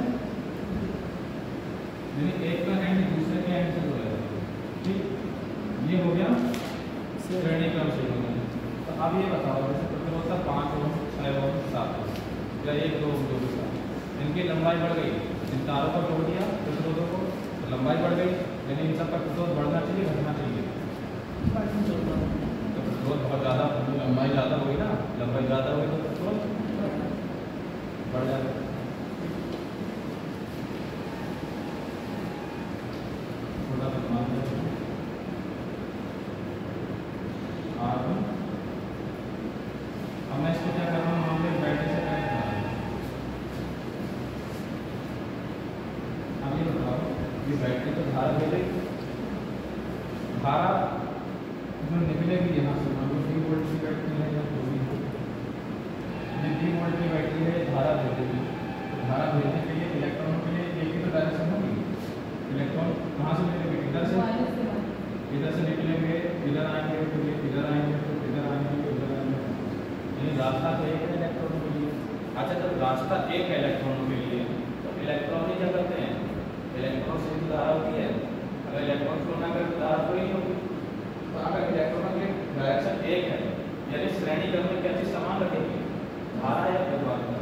एक का एंड दूसरे के एंड से जोड़ेगा। ठीक, ये हो गया श्रेणी क्रम से होगा। तो अब ये बताओ, जैसे प्रतिरोध था 5 ओम 6 ओम 7 ओम या 1 2 ओम 2 ओम, इनकी लंबाई बढ़ गई, इन तारों को जोड़ दिया प्रतिरोधों को, तो लंबाई बढ़ गई। यानी इन सब का प्रतिरोध बढ़ना चाहिए, घटना चाहिए? तो प्रतिरोध बहुत ज़्यादा, लंबाई ज़्यादा होगी ना, लंबाई ज़्यादा होगी तो प्रतिरोध बढ़ जाएगा। थोड़ा बदलाव R1, अब मैं इसको क्या कर रहा हूँ, मान लो बैटरी से कनेक्ट कर रहा हूँ। अब ये बताओ, ये बैटरी तो धारा दे देगी, धारा जो निकलेगी यहाँ से, मान लो 3 वोल्ट की बैटरी है या 2 भी हो, ये 3 वोल्ट की बैटरी है, धारा दे देगी। तो धारा भेजने के लिए इलेक्ट्रॉनों के लिए एक ही तो डायरेक्शन होगी। इलेक्ट्रॉन कहाँ से निकलेंगे? इधर से, इधर से निकलेंगे, इधर आएंगे, फिर इधर आएंगे, फिर इधर आएंगे, इधर आएंगे। यानी रास्ता तो एक है इलेक्ट्रॉनों के लिए। अच्छा, जब रास्ता एक है इलेक्ट्रॉनों के लिए तो इलेक्ट्रॉन ही क्या करते हैं? इलेक्ट्रॉन से भी धारा होती है। अगर इलेक्ट्रॉन को ना करें तो धारा कोई नहीं होगी। तो अगर इलेक्ट्रॉनों की डायरेक्शन एक है, यानी श्रेणी क्रम में क्या चीज समान रखेगी? धारा या विभवांतर।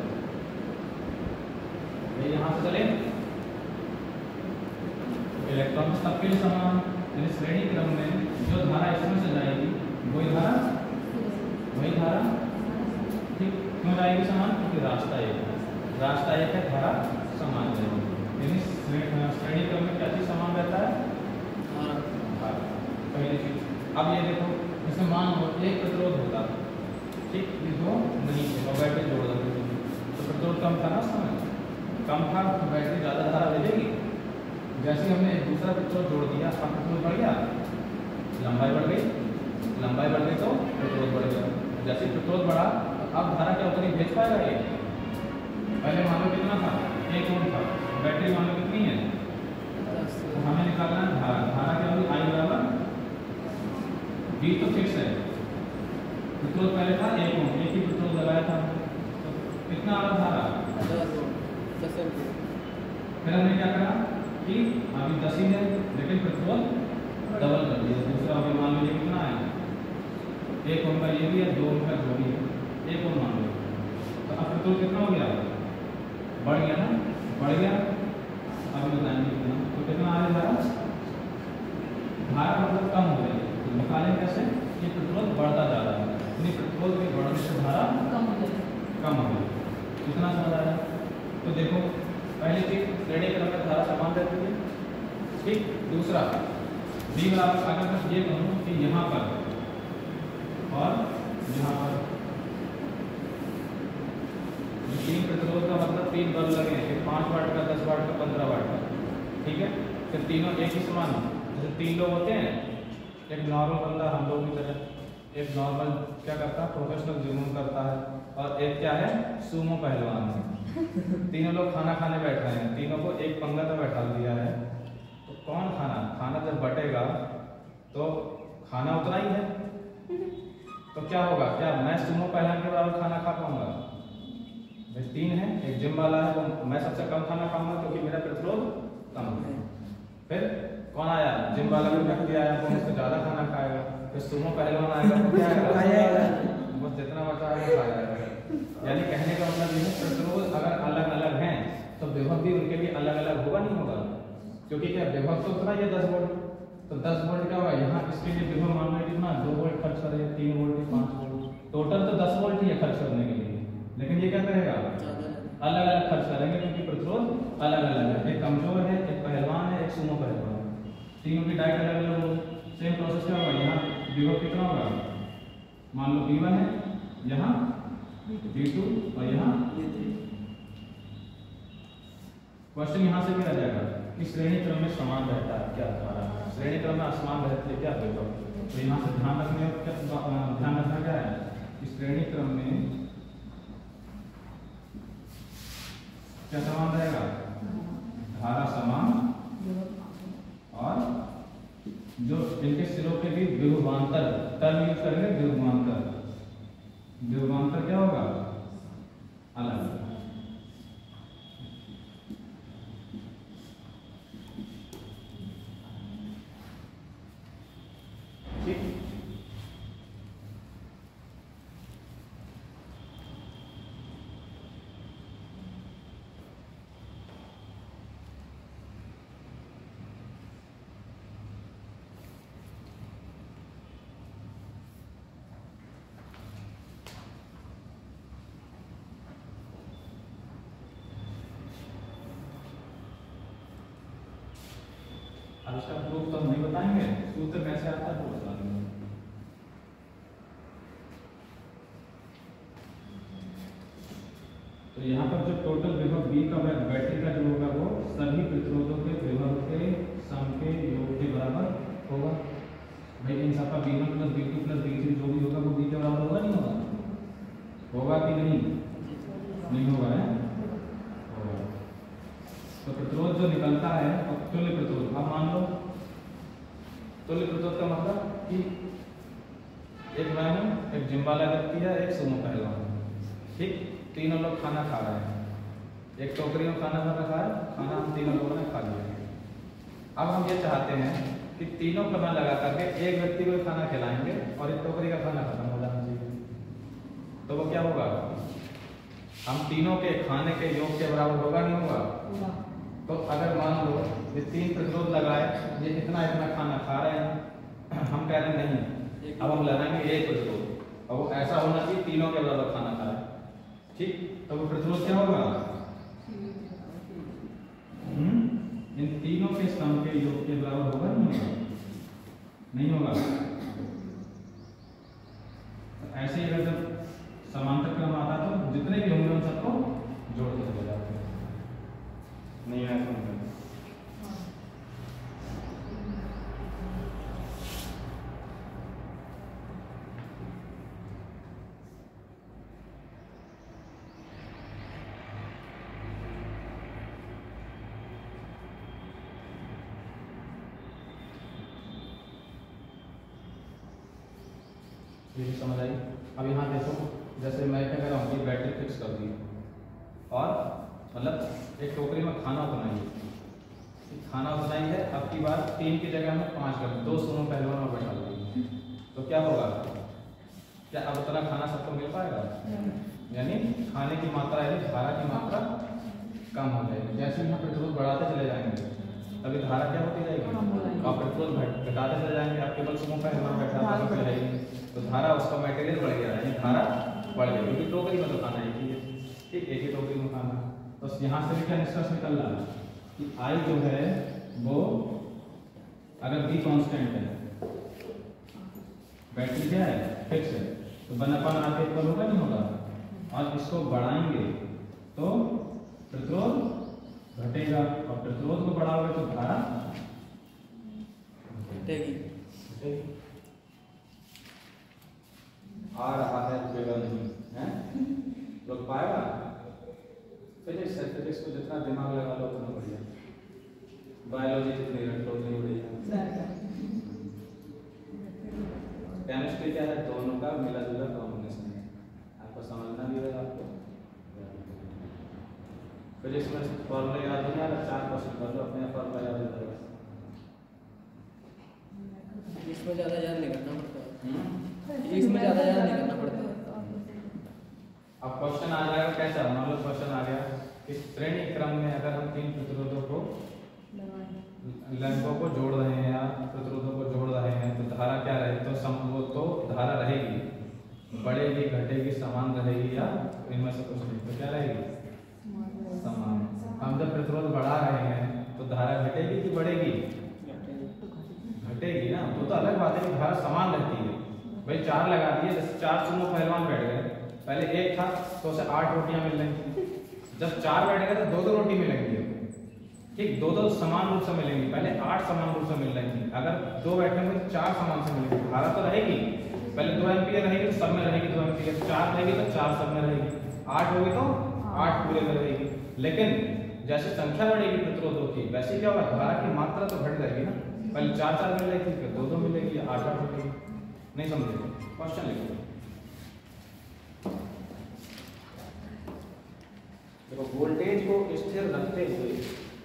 ये यहाँ से चले इलेक्ट्रॉन सबके लिए समान, यानी श्रेणी क्रम में जो धारा इसमें से जाएगी वही धारा ठीक क्यों जाएगी समान? क्योंकि रास्ता एक है, धारा समान रहेगी। यानी श्रेणी क्रम में क्या चीज समान रहता है? धारा। पहली चीज। अब ये देखो, जैसे मान लो एक प्रतिरोध होता, ठीक, ये दो नहीं थे और बैटरी जोड़ देते, तो प्रतिरोध कम था ना, समय कम था तो बैटरी ज़्यादा धारा भेजेगी। जैसे हमने एक दूसरा प्रतिरोध जोड़ दिया, अब प्रतिरोध बढ़ गया, लंबाई बढ़ गई तो प्रतिरोध बढ़ गया। जैसे प्रतिरोध बढ़ा तो अब धारा क्या उतनी भेज पाएगा? ये पहले मान लो कितना था? 1 ओम था, बैटरी मान लो कितनी है, तो हमें निकालना है धारा। धारा क्या होगी, आई बराबर V तो फिक्स है, प्रतिरोध पहले था 1 ओम, एक ही प्रतिरोध लगाया था, तो कितना आ रहा धारा 10 एम्पीयर। फिर हमने क्या करा कि अभी 10 ही है लेकिन प्रतिरोध डबल कर दिया, दूसरा अभी मान लीजिए कितना है 1 ओम का ये भी है, 2 ओम का जो भी है 1 ओम मान लो, तो अब प्रतिरोध कितना हो गया, बढ़ गया ना, बढ़ गया। अब बताएंगे कितना, तो कितना आ रहा है धारा मतलब कम हो रही है, तो निकालें कैसे कि प्रतिरोध बढ़ता जा रहा है, यानी प्रतिरोध के बढ़ने से धारा कम हो जाएगा। कम हो गई। कितना समझ आया, तो देखो पहली चीज श्रेणी क्रम में धारा समान रहती है, ठीक। दूसरा B बराबर, अगर मैं ये कहूँ कि यहाँ पर और यहाँ पर 3 प्रतिरोध का मतलब 3 बल्ब लगे हैं, 5 वाट का, 10 वाट का, 15 वाट का, ठीक है। फिर तीनों एक ही समान, जैसे 3 लोग होते हैं, एक नॉर्मल बंदा हम लोग की तरह, एक नॉर्मल क्या करता है प्रोफेशनल जुनून करता है, और एक क्या है सूमो पहलवान है। तीनों लोग खाना खाने बैठ रहे हैं, तीनों को एक पंगत में बैठा दिया है, तो कौन खाना जब बटेगा तो खाना उतना ही है, तो क्या होगा, क्या मैं सूमो पहलवान के बराबर खाना खा पाऊंगा, भाई 3 है, एक जिम वाला है, तो मैं सबसे कम खाना खाऊंगा क्योंकि मेरा प्रतिरोध कम है। फिर कौन आया, जिम वाला भी व्यक्ति आया तो उससे ज्यादा खाना खाएगा, फिर सूमो पहलवान आएगा तो क्या आएगा, बस जितना बचा है वो खाएगा। यानी कहने का मतलब ये है प्रतिरोध अगर अलग अलग हैं तो विभव भी उनके लिए अलग अलग होगा, नहीं होगा, क्योंकि क्या विभव तो उतना ही है 10 वोल्ट, तो 10 वोल्ट क्या होगा, यहाँ इसके लिए विभव मानना है कितना 2 वोल्ट खर्च करेगा, 3 वोल्ट 5 वोल्ट, टोटल तो 10 वोल्ट ही है खर्च करने के लिए, लेकिन ये क्या करेगा अलग अलग खर्च करेंगे क्योंकि प्रतिरोध अलग अलग है, एक कमजोर है, एक पहलवान है, एक सूमो पहलवान है, तीनों की डाइट अलग अलग होगी। सेम प्रोसेस क्या होगा, यहाँ विभव कितना होगा, मान लो V1 है, यहाँ V2 और यहाँ क्वेश्चन यहाँ से भी आ जाएगा कि श्रेणी क्रम में समान रहता है क्या धारा, श्रेणी क्रम में असमान रहती है क्या विभव, तो यहाँ से ध्यान रखना क्या है कि श्रेणी क्रम में क्या समान रहेगा, धारा समान, और जो इनके सिरों के बीच विभवांतर, टर्म यूज करेंगे विभवांतर, विभवांतर क्या होगा अलग। ठीक, अब इसका प्रूफ तो हम नहीं बताएंगे, सूत्र कैसे आता है वो बता देंगे। तो यहाँ पर जो टोटल विभव B का बैटरी का जो होगा वो सभी प्रतिरोधों के विभव के सम के योग के बराबर होगा। भाई इन सबका V1 plus V2 plus V3 जो भी होगा वो B के बराबर होगा, नहीं होगा, होगा कि नहीं, नहीं होगा है, होगा। तो प्रतिरोध जो निकलता है तुल्य प्रतिरोध, अब मान लो तुल्य प्रतिरोध का मतलब कि एक मैं हूं, एक जिम वाला व्यक्ति है, एक सूमो पहलवान, ठीक, तीनों लोग खाना खा रहे हैं, एक टोकरी में खाना भर रखा है, खाना हम तीनों लोगों ने खा लिया। अब हम ये चाहते हैं कि तीनों को ना लगा करके एक व्यक्ति को खाना खिलाएंगे और एक टोकरी का खाना खत्म हो जाना चाहिए, तो वो क्या होगा, हम तीनों के खाने के योग के बराबर होगा, नहीं होगा। तो अगर मान लो ये 3 प्रतिरोध लगाए, ये इतना इतना खाना खा रहे हैं, हम कह रहे हैं नहीं, अब हम लगाएंगे एक प्रतिरोध और वो ऐसा होना चाहिए तीनों के बराबर खाना खा रहे हैं, ठीक, तो वो प्रतिरोध क्या होगा, इन तीनों के सम के योग के बराबर होगा, नहीं होगा। तो ऐसे ही अगर जब समांतर क्रम आता तो जितने भी होंगे उन सबको जोड़ते चले जाते हैं, नहीं ऐसा नहीं। ये भी समझ आई। अब यहाँ देखो, जैसे मैं क्या कर रहा हूँ कि बैटरी फिक्स कर दी और मतलब एक टोकरी में खाना उतना ही है। अब की बार 3 की जगह हमें 5 कर 2 सुनो पहलवान और बैठा दी, तो क्या होगा? क्या अब उतना खाना सबको मिल पाएगा? यानी खाने की मात्रा यानी धारा की मात्रा कम हो जाएगी। जैसे यहाँ पेट्रोल बढ़ाते चले जाएंगे तभी धारा क्या होती जाएगी, और पेट्रोल घटाते चले जाएंगे। आप केवल सुनो पहलवान बैठा रहेगी तो धारा उसका मटेरियल बढ़ गया, यानी धारा बढ़ गई, क्योंकि टोकरी में तो खाना एक ही है, ठीक, एक ही टोकरी में खाना। तो यहाँ से भी क्या निष्कर्ष निकल रहा है कि आई जो है वो अगर बी कांस्टेंट है, बैटरी क्या है फिक्स है, तो 1/R इक्वल होगा नहीं होगा, और इसको बढ़ाएंगे तो प्रतिरोध घटेगा, और प्रतिरोध को बढ़ाओगे तो धारा घटेगी। आ रहा है रुकेगा नहीं है, रुक पाएगा? फिजिक्स है, फिजिक्स को जितना दिमाग लगा लो उतना बढ़िया, बायोलॉजी जितनी रट लो उतनी बढ़िया। केमिस्ट्री क्या है, दोनों का मिला जुला कॉम्बिनेशन है, आपको समझना भी होगा। आपको फिजिक्स में फॉर्मूला याद नहीं आ रहा, 4% कर लो अपने फॉर्मूला याद हो जाएगा। इसमें ज़्यादा याद नहीं करना पड़ता, इसमें ज़्यादा याद नहीं करना पड़ता। अब क्वेश्चन आ जाएगा कैसा, मान लो क्वेश्चन आ गया कि श्रेणी क्रम में अगर हम 3 प्रतिरोधों को लंबों को जोड़ रहे हैं या प्रतिरोधों को जोड़ रहे हैं तो धारा क्या रहे, तो धारा रहेगी, बढ़ेगी घटेगी समान रहेगी या इनमें से कुछ नहीं, तो क्या रहेगी? समान। हम जब प्रतिरोध बढ़ा रहे हैं तो धारा घटेगी कि बढ़ेगी? घटेगी ना, तो अलग बात है कि धारा समान रहती है। भाई 4 लगा दिए, जैसे 4 सुनो पहलवान बैठ गए, पहले 1 था तो उसे 8 रोटियां मिल रही, जब 4 बैठ गए तो 2-2 रोटी मिलेंगी, ठीक, 2-2 समान रूप से मिलेंगी, पहले 8 समान रूप से मिल रही थी, अगर 2 बैठेंगे तो 4 समान से मिलेंगी, धारा तो रहेगी, पहले 2 एम्पीयर रहेगी तो सब में रहेगी 2 एम्पीयर, 4 रहेगी तो 4 सब में रहेगी, 8 होगी तो 8 पूरे में रहेगी। लेकिन जैसे संख्या बढ़ेगी प्रतिरोधों की वैसे क्या होगा, धारा की मात्रा तो घट जाएगी ना, पहले 4-4 मिल रही थी फिर 2-2 मिलेगी, 8-8 मिलेगी। नहीं समझे? क्वेश्चन लिखो, देखो वोल्टेज को स्थिर रखते हुए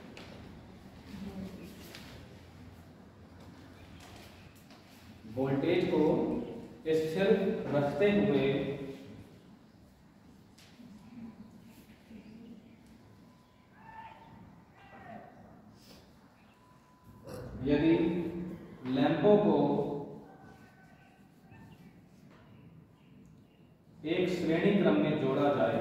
यदि लैंपों को एक श्रेणी क्रम में जोड़ा जाए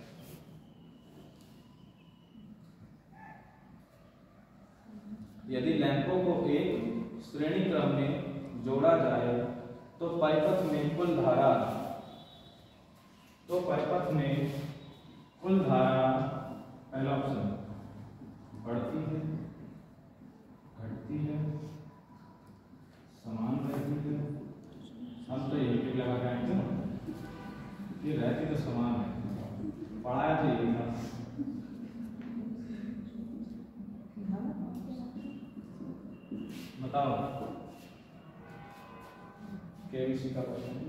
यदि लैंपों को एक श्रेणी क्रम में जोड़ा जाए तो परिपथ में कुल धारा पहला ऑप्शन बढ़ती है, घटती है, समान रहती है। हम तो यही टिक लगा के आएंगे ना, ये रहती तो समान है, पढ़ाया तो यही था। बताओ केबीसी का क्वेश्चन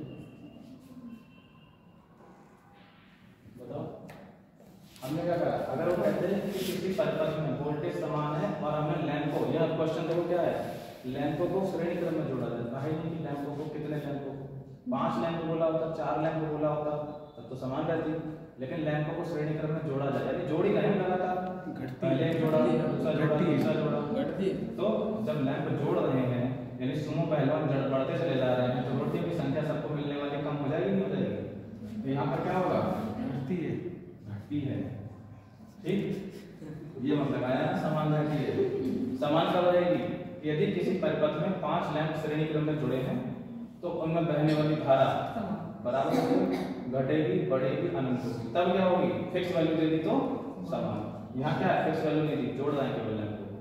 बताओ। हमने क्या करा, अगर वो कहते हैं कि किसी परिपथ में वोल्टेज समान है और हमने लैंपों, यह क्वेश्चन देखो क्या है, लैंपों को श्रेणी क्रम में जोड़ा जाता है, नहीं कि लैंपों को कितने लैंपों को 5 लैंप बोला होता, 4 लैंप बोला होता तब तो समान रहती, लेकिन लैंपों को श्रेणी क्रम में जोड़ा जाए यानी जोड़ी नहीं लगातार, पहले एक जोड़ा दूसरा जोड़ा तीसरा जोड़ा घटती। तो जब लैंप जोड़ रहे हैं यानी सुमो पहलवान बढ़ते चले जा रहे हैं तो रोटियों की संख्या सबको मिलने वाली कम हो जाएगी नहीं हो जाएगी? तो यहाँ पर क्या होगा, घटती है, ठीक। ये मतलब आया ना समान रहती है। समान कब रहेगी, यदि किसी परिपथ में 5 लैंप श्रेणी क्रम में जुड़े हैं तो उनमें बहने वाली धारा बराबर होगी, घटेगी बढ़ेगी अनंत होगी, तब क्या होगी, फिक्स वैल्यू दे दी तो समान। यहाँ क्या है, फिक्स वैल्यू नहीं दी, जोड़ रहे हैं केवल लैंप को।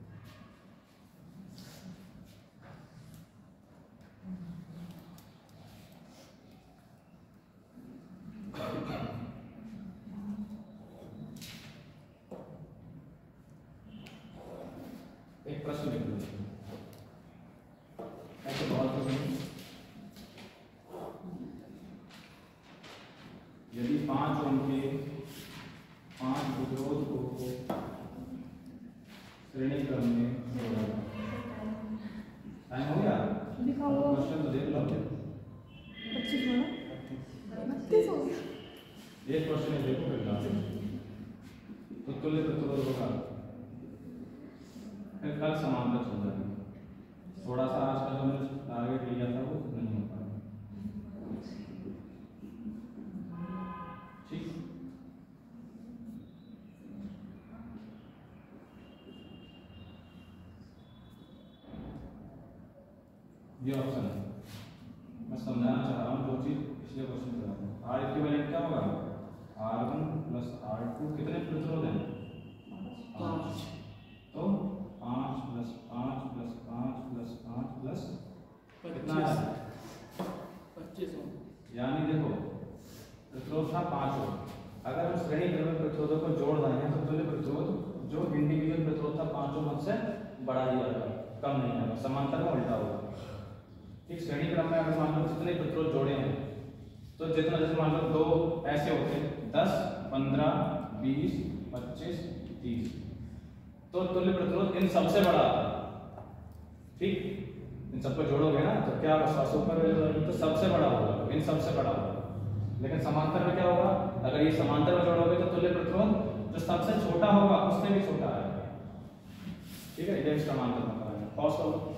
एक प्रश्न लिख लो, ऐसे बहुत यदि 5 ओम के 5 प्रतिरोध को श्रेणी क्रम में जोड़ा। टाइम हो गया? दिखाओ। क्वेश्चन तो देख लो। 25 में 32 हो गया। एक क्वेश्चन है, देखो फिर तो तुल्य प्रतिरोध होगा, फिर कल समानता चल जाएगी। थोड़ा सा आज का जो मैंने टारगेट लिया था वो नहीं हो पाया। ठीक, ये ऑप्शन है। मैं समझाना चाह रहा हूँ दो चीज, इसलिए क्वेश्चन कर रहा हूँ। R इक्विवेलेंट क्या होगा? R1 प्लस R2 कितने प्रतिरोध हैं? 5। तो 5 प्लस 5 प्लस 5 प्लस 5 प्लस कितना है? 25 ओम। यानी देखो प्रतिरोध था 5 ओम। अगर हम श्रेणी क्रम में प्रतिरोधों को जोड़ रहे हैं तो तुल्य प्रतिरोध जो इंडिविजुअल प्रतिरोध था 5 ओम से बढ़ा ही जाएगा, कम नहीं होगा, समांतर में उल्टा होगा। ठीक, श्रेणी क्रम में अगर मान लो जितने प्रतिरोध जोड़े हैं तो जितना, जैसे मान लो 2 ऐसे होते हैं 10, 15, 20, 25, 30, तो तुल्य प्रतिरोध इन सबसे बड़ा आता है। ठीक, इन सबको जोड़ोगे ना तो क्या होगा? सुपर तो सबसे बड़ा होगा, इन सबसे बड़ा होगा। लेकिन समांतर में क्या होगा? अगर ये समांतर में जोड़ोगे तो तुल्य प्रतिरोध जो सबसे छोटा होगा उससे भी छोटा आएगा। ठीक है, इधर समांतर में कराएंगे। पॉज करो।